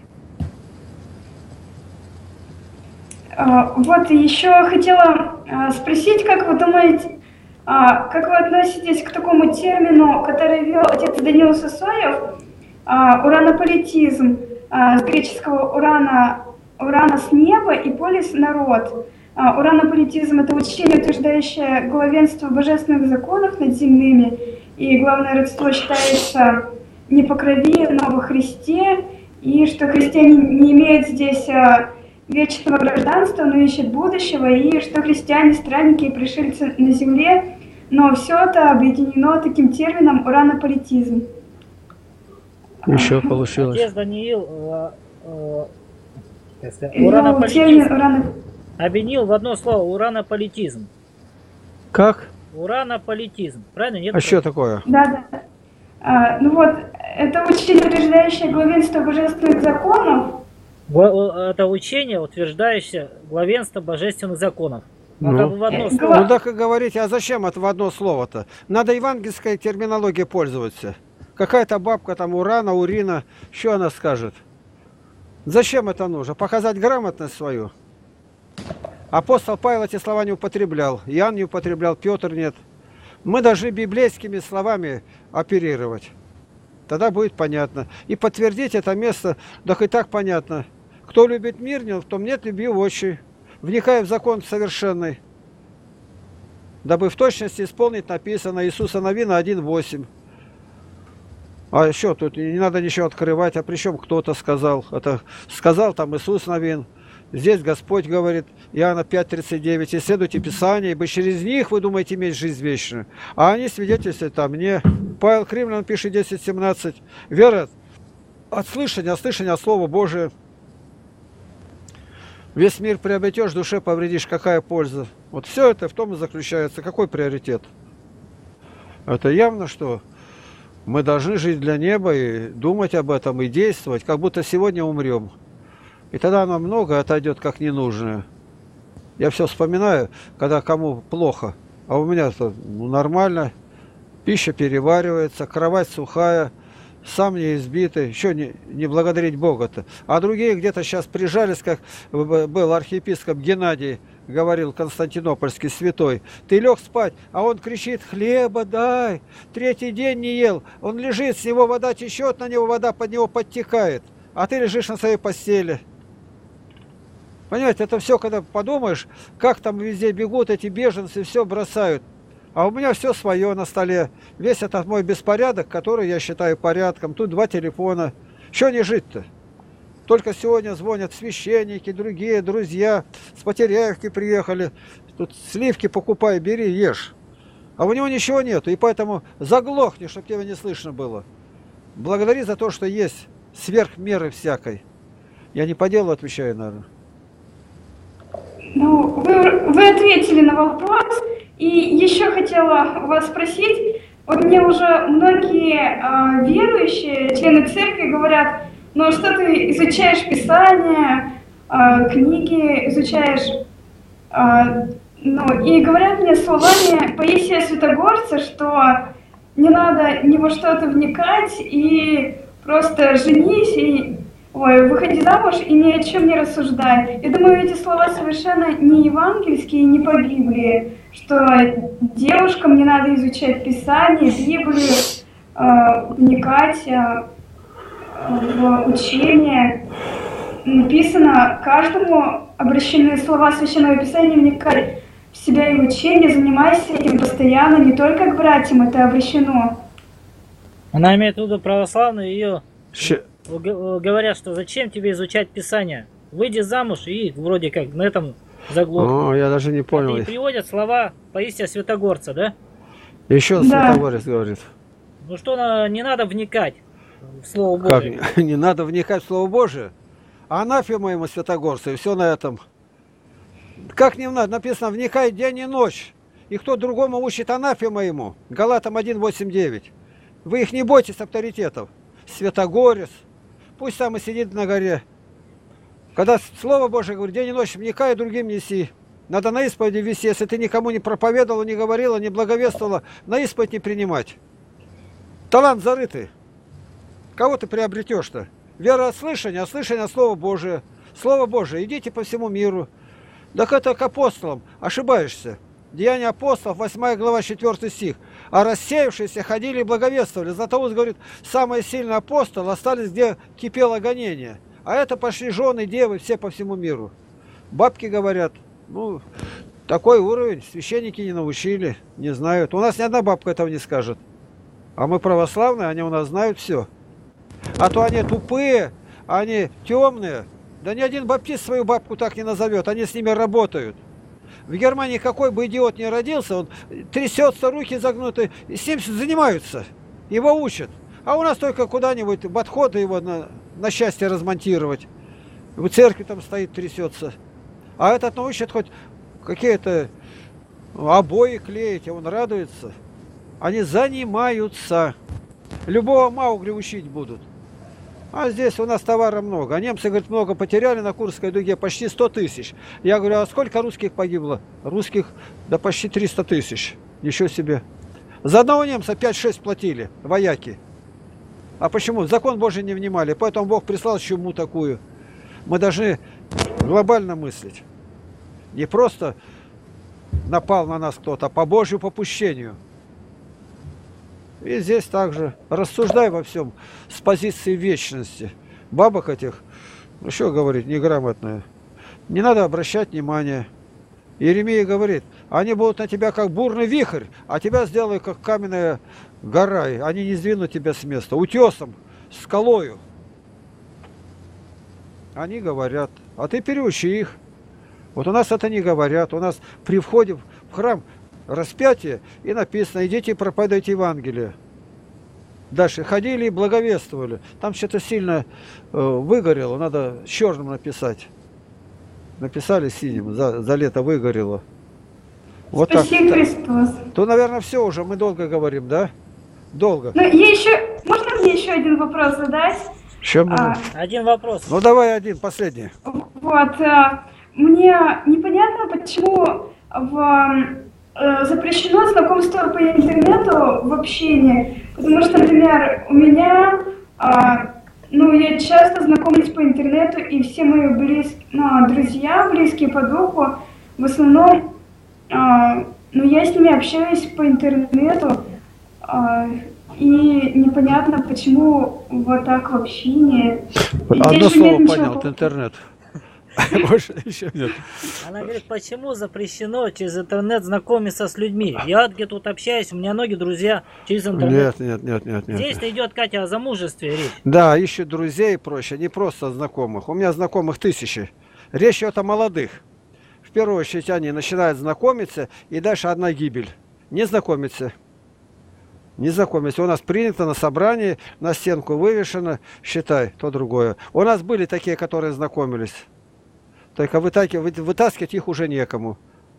Speaker 2: Вот еще хотела спросить, как вы думаете, как вы относитесь к такому термину, который ввел отец Даниил Сосоев, уранополитизм, с греческого урана, урана с неба и полис народ. Уранополитизм – это учение, утверждающее главенство божественных законов над земными, и главное родство считается не по крови, но во Христе, и что христиане не имеют здесь вечного гражданства, но ищут будущего, и что христиане странники и пришельцы на земле, но все это объединено таким термином уранополитизм.
Speaker 1: Еще получилось.
Speaker 3: Отец Даниил э, э,
Speaker 2: Ну,
Speaker 3: уранополитизм
Speaker 2: термин урано...
Speaker 3: объединил в одно слово уранополитизм.
Speaker 1: Как?
Speaker 3: Уранополитизм. Правильно? Нет?
Speaker 1: А что такое?
Speaker 2: Да, да. А, ну вот, это учение, утверждающее главенство божественных законов.
Speaker 3: Гла- Это учение, утверждающее главенство божественных законов. Ну,
Speaker 1: Ну.
Speaker 3: как бы в одно
Speaker 2: Э,
Speaker 3: слово.
Speaker 1: Ну так и говорите, а зачем это в одно слово-то? Надо евангельской терминологией пользоваться. Какая-то бабка там урана, урина, что она скажет? Зачем это нужно? Показать грамотность свою? Апостол Павел эти слова не употреблял, Иоанн не употреблял, Петр нет. Мы должны библейскими словами оперировать. Тогда будет понятно. И подтвердить это место, да хоть так понятно. Кто любит мир, в том нет любви отчей. Вникая в закон совершенный, дабы в точности исполнить написано Иисуса Новина один восемь. А еще тут не надо ничего открывать, а причем кто-то сказал. Это сказал там Иисус Новин. Здесь Господь говорит, Иоанна пять тридцать девять, исследуйте Писание, ибо через них вы думаете иметь жизнь вечную. А они свидетельствуют о мне. Павел к Римлянам пишет десять семнадцать. Вера от слышания, от слышания от Слова Божия. Весь мир приобретешь, душе повредишь, какая польза? Вот все это в том и заключается. Какой приоритет? Это явно, что мы должны жить для неба и думать об этом, и действовать, как будто сегодня умрем. И тогда оно много отойдет, как ненужное. Я все вспоминаю, когда кому плохо, а у меня-то ну, нормально, пища переваривается, кровать сухая, сам не избитый, еще не, не благодарить Бога-то. А другие где-то сейчас прижались, как был архиепископ Геннадий, говорил Константинопольский святой. Ты лег спать, а он кричит, хлеба дай, третий день не ел. Он лежит, с него вода течет, на него вода под него подтекает, а ты лежишь на своей постели. Понимаете, это все, когда подумаешь, как там везде бегут эти беженцы, все бросают. А у меня все свое на столе. Весь этот мой беспорядок, который я считаю порядком. Тут два телефона. Что не жить-то? Только сегодня звонят священники, другие друзья. С Потеряевки приехали. Тут сливки покупай, бери, ешь. А у него ничего нету. И поэтому заглохни, чтобы тебя не слышно было. Благодари за то, что есть сверх меры всякой. Я не по делу отвечаю, наверное.
Speaker 2: Ну, вы, вы ответили на вопрос. И еще хотела вас спросить, вот мне уже многие э, верующие, члены церкви говорят, ну что ты изучаешь Писание, э, книги изучаешь, э, ну и говорят мне словами Паисия Святогорца, что не надо ни во что-то вникать и просто женись и ой, выходи замуж и ни о чем не рассуждай. Я думаю, эти слова совершенно не евангельские, не по Библии, что девушкам не надо изучать Писание, Библию, э, вникать э, в учение. Написано, каждому обращены слова Священного Писания, вникай в себя и в учение, занимайся этим постоянно, не только к братьям это обращено.
Speaker 3: Она имеет в виду православную, ее
Speaker 1: Щ-
Speaker 3: говорят, что зачем тебе изучать Писание? Выйди замуж и вроде как на этом заглох.
Speaker 1: О, я даже не понял.
Speaker 3: И приводят слова Паисия Святогорца, да?
Speaker 1: Еще
Speaker 2: Да.
Speaker 1: Святогорец говорит.
Speaker 3: Ну что, на- не надо вникать в Слово
Speaker 1: Как
Speaker 3: Божие.
Speaker 1: не, не надо вникать в Слово Божие? Анафема ему Святогорцу, и все на этом. Как не надо? Написано, вникай день и ночь. И кто другому учит анафема ему? Галатам один восемь девять. Вы их не бойтесь, авторитетов. Святогорец. Пусть сам и сидит на горе. Когда Слово Божие говорит, день и ночь вникай, другим неси. Надо на исповеди вести. Если ты никому не проповедовала, не говорила, не благовествовала, на исповедь не принимать. Талант зарытый. Кого ты приобретешь-то? Вера от слышания, от слышания Слова Божия. Слово Божие, идите по всему миру. Так это к апостолам. Ошибаешься. Деяния апостолов, восьмая глава, четвёртый стих. А рассеявшиеся ходили и благовествовали. Златоуст говорит, самые сильные апостолы остались, где кипело гонение. А это пошли жены, девы, все по всему миру. Бабки говорят, ну, такой уровень, священники не научили, не знают. У нас ни одна бабка этого не скажет. А мы православные, они у нас знают все. А то они тупые, они темные. Да ни один баптист свою бабку так не назовет, они с ними работают. В Германии какой бы идиот ни родился, он трясется, руки загнуты, и с ним занимаются, его учат. А у нас только куда-нибудь в отходы его на, на счастье размонтировать. В церкви там стоит, трясется. А этот научит хоть какие-то Обои клеить, а он радуется. Они занимаются. Любого Маугли учить будут. А здесь у нас товара много. А немцы, говорят, много потеряли на Курской дуге, почти сто тысяч. Я говорю, а сколько русских погибло? Русских, да почти триста тысяч. Еще себе. За одного немца пять-шесть платили, вояки. А почему? Закон Божий не внимали. Поэтому Бог прислал чуму такую. Мы должны глобально мыслить. Не просто напал на нас кто-то, а по Божьему попущению. И здесь также рассуждай во всем с позиции вечности. Бабок этих, ну что говорить, неграмотные. Не надо обращать внимание. Иеремия говорит, они будут на тебя как бурный вихрь, а тебя сделаю как каменная гора. Они не сдвинут тебя с места. Утесом, скалою. Они говорят, а ты переучи их. Вот у нас это не говорят. У нас при входе в храм распятие и написано, идите и проповедуйте Евангелие. Дальше ходили и благовествовали. Там что-то сильно э, выгорело, надо черным написать. Написали синим, за, за лето выгорело. Вот
Speaker 2: Спаси
Speaker 1: так.
Speaker 2: Христос.
Speaker 1: То, наверное, все уже, мы долго говорим, да? Долго.
Speaker 2: Ну, я еще... Можно мне еще один вопрос задать?
Speaker 1: Чем мы...
Speaker 2: А,
Speaker 3: Один вопрос.
Speaker 1: Ну, давай один, последний.
Speaker 2: Вот. а, Мне непонятно, почему в, э, запрещено знакомство по интернету в общении. Потому что, например, у меня... а, Ну, я часто знакомлюсь по интернету, и все мои близкие, ну, друзья, близкие по духу, в основном, а, ну, я с ними общаюсь по интернету, а, и непонятно, почему вот так в общении. И
Speaker 1: Одно
Speaker 2: здесь же нет
Speaker 1: слово
Speaker 2: ничего
Speaker 1: понял,
Speaker 2: плохого.
Speaker 1: интернет. Больше еще нет.
Speaker 3: Она говорит, почему запрещено через интернет знакомиться с людьми? Я где тут общаюсь, у меня многие друзья через интернет.
Speaker 1: Нет, нет, нет, нет, нет.
Speaker 3: Здесь-то идет, Катя, о замужестве речь.
Speaker 1: Да, ищут друзей проще, не просто знакомых. У меня знакомых тысячи. Речь идет о молодых. В первую очередь они начинают знакомиться, и дальше одна гибель. Не знакомиться. Не знакомиться. У нас принято на собрании, на стенку вывешено, считай, то другое. У нас были такие, которые знакомились. Только вытаскивать, вытаскивать их уже некому.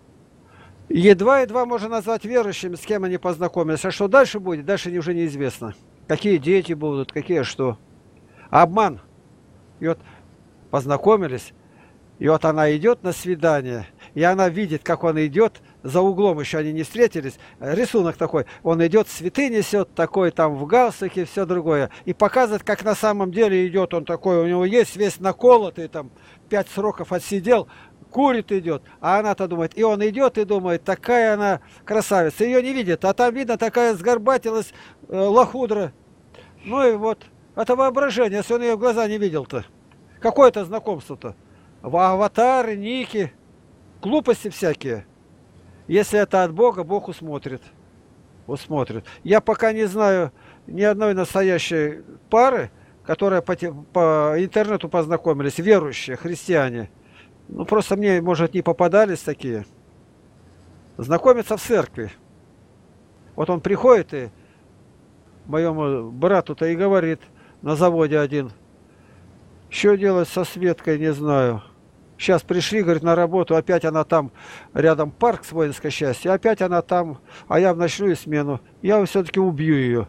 Speaker 1: Едва-едва можно назвать верующими, с кем они познакомились. А что дальше будет, дальше уже неизвестно. Какие дети будут, какие что. Обман. И вот познакомились, и вот она идет на свидание, и она видит, как он идет, за углом еще они не встретились, рисунок такой, он идет, цветы несет, такой там в галстуке, все другое, и показывает, как на самом деле идет он такой, у него есть весь наколотый, там, пять сроков отсидел, курит идет, а она-то думает, и он идет и думает, такая она красавица, ее не видит, а там видно, такая сгорбатилась э, лохудра, ну и вот, это воображение, если он ее в глаза не видел-то, какое это знакомство-то, аватары, ники, глупости всякие. Если это от Бога, Бог усмотрит. Усмотрит. Я пока не знаю ни одной настоящей пары, которая по, по интернету познакомились, верующие, христиане. Ну, просто мне, может, не попадались такие. Знакомиться в церкви. Вот он приходит и моему брату-то и говорит на заводе один, что делать со Светкой, не знаю. Сейчас пришли, говорит, на работу, опять она там, рядом парк с воинской частью, опять она там, а я в ночную смену, я все-таки убью ее.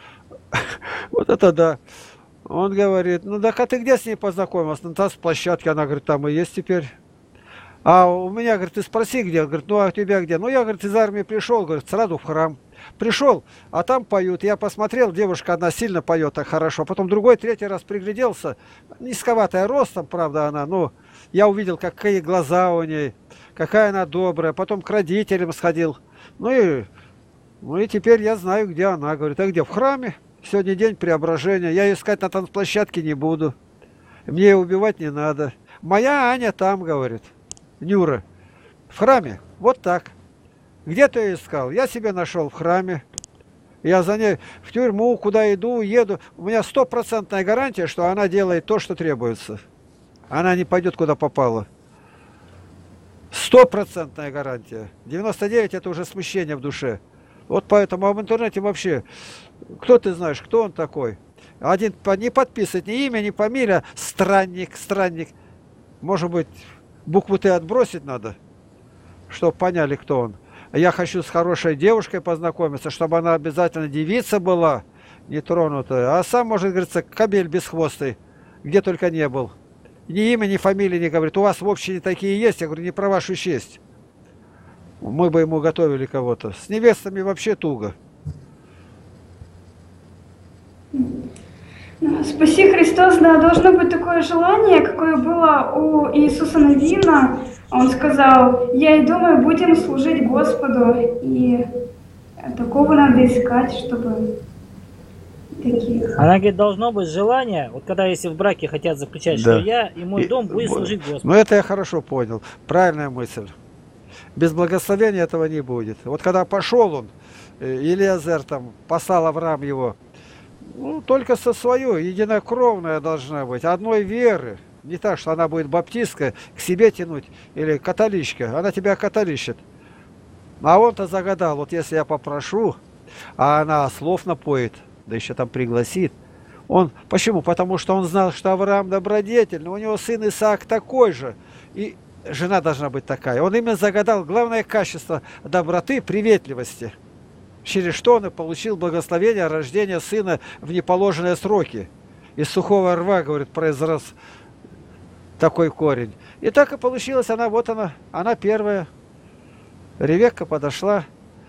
Speaker 1: Вот это да. Он говорит, ну так а ты где с ней познакомился? На танцплощадке, она говорит, там и есть теперь. А у меня, говорит, ты спроси где, говорит, ну а у тебя где? Ну я, говорит, из армии пришел, говорит, сразу в храм. Пришел, а там поют. Я посмотрел, девушка одна сильно поет, так хорошо. Потом другой, третий раз пригляделся. Низковатая ростом, правда, она, но я увидел, какие глаза у ней, какая она добрая. Потом к родителям сходил. Ну и, ну и теперь я знаю, где она. Говорит, а где? В храме. Сегодня день преображения. Я ее искать на танцплощадке не буду. Мне ее убивать не надо. Моя Аня там, говорит, Нюра, в храме. Вот так. Где ты ее искал? Я себе нашел в храме. Я за ней в тюрьму, куда иду, еду. У меня стопроцентная гарантия, что она делает то, что требуется. Она не пойдет, куда попала. Стопроцентная гарантия. девяносто девять это уже смущение в душе. Вот поэтому, а в интернете вообще, кто ты знаешь, кто он такой? Один не подписывает ни имя, ни фамилия. Странник, странник. Может быть, букву Т отбросить надо, чтобы поняли, кто он. я хочу с хорошей девушкой познакомиться, чтобы она обязательно девица была, нетронутая. А сам, может, говорится, кобель бесхвостый, где только не был. Ни имя, ни фамилии не говорит. У вас в общине такие есть? Я говорю, не про вашу честь. Мы бы ему готовили кого-то. С невестами вообще туго.
Speaker 2: Спаси Христос, да, должно быть такое желание, какое было у Иисуса Навина. Он сказал, я и думаю, будем служить Господу. И такого надо искать, чтобы таких.
Speaker 3: Она говорит, должно быть желание, вот когда если в браке хотят заключать,
Speaker 1: Да.
Speaker 3: что я и мой
Speaker 1: И-
Speaker 3: дом будет
Speaker 1: вот.
Speaker 3: служить Господу.
Speaker 1: Ну это я хорошо понял. Правильная мысль. Без благословения этого не будет. Вот когда пошел он, э, Елиазер там послал Авраам его, ну, только со своей, единокровная должна быть, одной веры. Не так, что она будет баптистка, к себе тянуть, или католичка. Она тебя католичит. А он-то загадал, вот если я попрошу, а она слов напоит, да еще там пригласит. Он, почему? Потому что он знал, что Авраам добродетельный, у него сын Исаак такой же. И жена должна быть такая. Он именно загадал главное качество доброты, приветливости. Через что он и получил благословение рождения сына в неположенные сроки. Из сухого рва, говорит, произрос такой корень. И так и получилось, она, вот она, она первая. Ревекка подошла.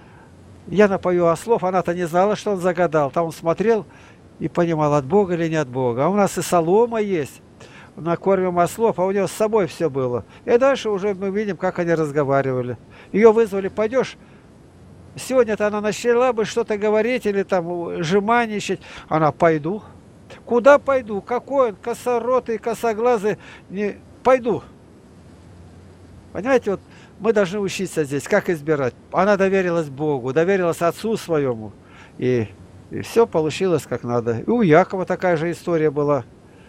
Speaker 1: Я напою ослов, она-то не знала, что он загадал. Там он смотрел и понимал, от Бога или не от Бога. А у нас и солома есть. Накормим ослов, а у него с собой все было. И дальше уже мы видим, как они разговаривали. Ее вызвали, пойдешь. Сегодня-то она начала бы что-то говорить или там жеманничать. Она, пойду. Куда пойду? Какой он? Косоротый, косоглазый. Не... Пойду. Понимаете, вот мы должны учиться здесь, как избирать. Она доверилась Богу, доверилась отцу своему. И, и все получилось как надо. И у Якова такая же история была.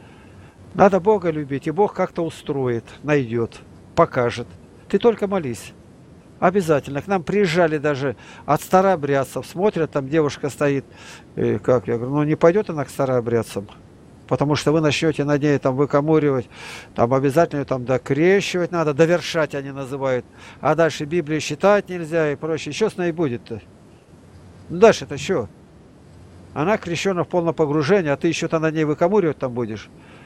Speaker 1: Надо Бога любить, и Бог как-то устроит, найдет, покажет. Ты только молись. Обязательно. К нам приезжали даже от старообрядцев. Смотрят, там девушка стоит. И как? Я говорю, ну не пойдет она к старообрядцам. Потому что вы начнете над ней там выкомуривать. Там обязательно ее там докрещивать надо. Довершать они называют. А дальше Библию читать нельзя и прочее. Что с ней будет-то? Ну дальше-то что? Она крещена в полном погружении, а ты еще-то над ней выкомуривать там будешь.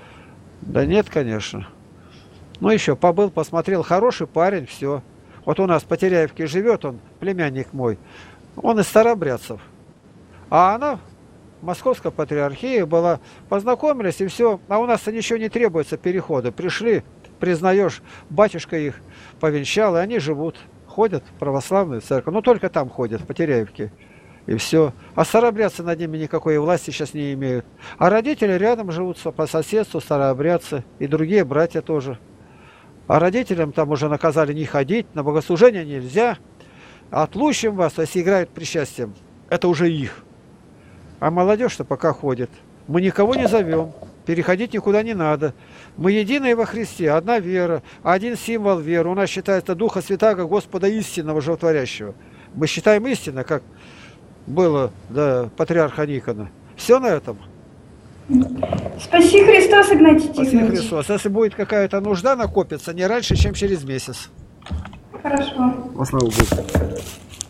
Speaker 1: Да нет, конечно. Ну еще побыл, посмотрел. Хороший парень, все. Вот у нас в Потеряевке живет он, племянник мой, он из старообрядцев. А она в Московской патриархии была, познакомились и все. А у нас-то ничего не требуется перехода. Пришли, признаешь, батюшка их повенчал, и они живут, ходят в православную церковь. Ну только там ходят, в Потеряевке. И все. А старообрядцы над ними никакой власти сейчас не имеют. А родители рядом живут, по соседству старообрядцы, и другие братья тоже. А родителям там уже наказали не ходить, на богослужение нельзя. Отлучим вас, если играют причастием. Это уже их. А молодежь-то пока ходит. Мы никого не зовем. Переходить никуда не надо. Мы единые во Христе, одна вера, один символ веры. У нас считается Духа Святаго, Господа истинного, животворящего. Мы считаем истинно, как было до патриарха Никона. Все на этом.
Speaker 2: Спаси Христос, Игнатий
Speaker 1: Спаси
Speaker 2: Тихонович.
Speaker 1: Христос. Если будет какая-то нужда накопиться, не раньше, чем через месяц.
Speaker 2: Хорошо.
Speaker 1: Во славу Богу.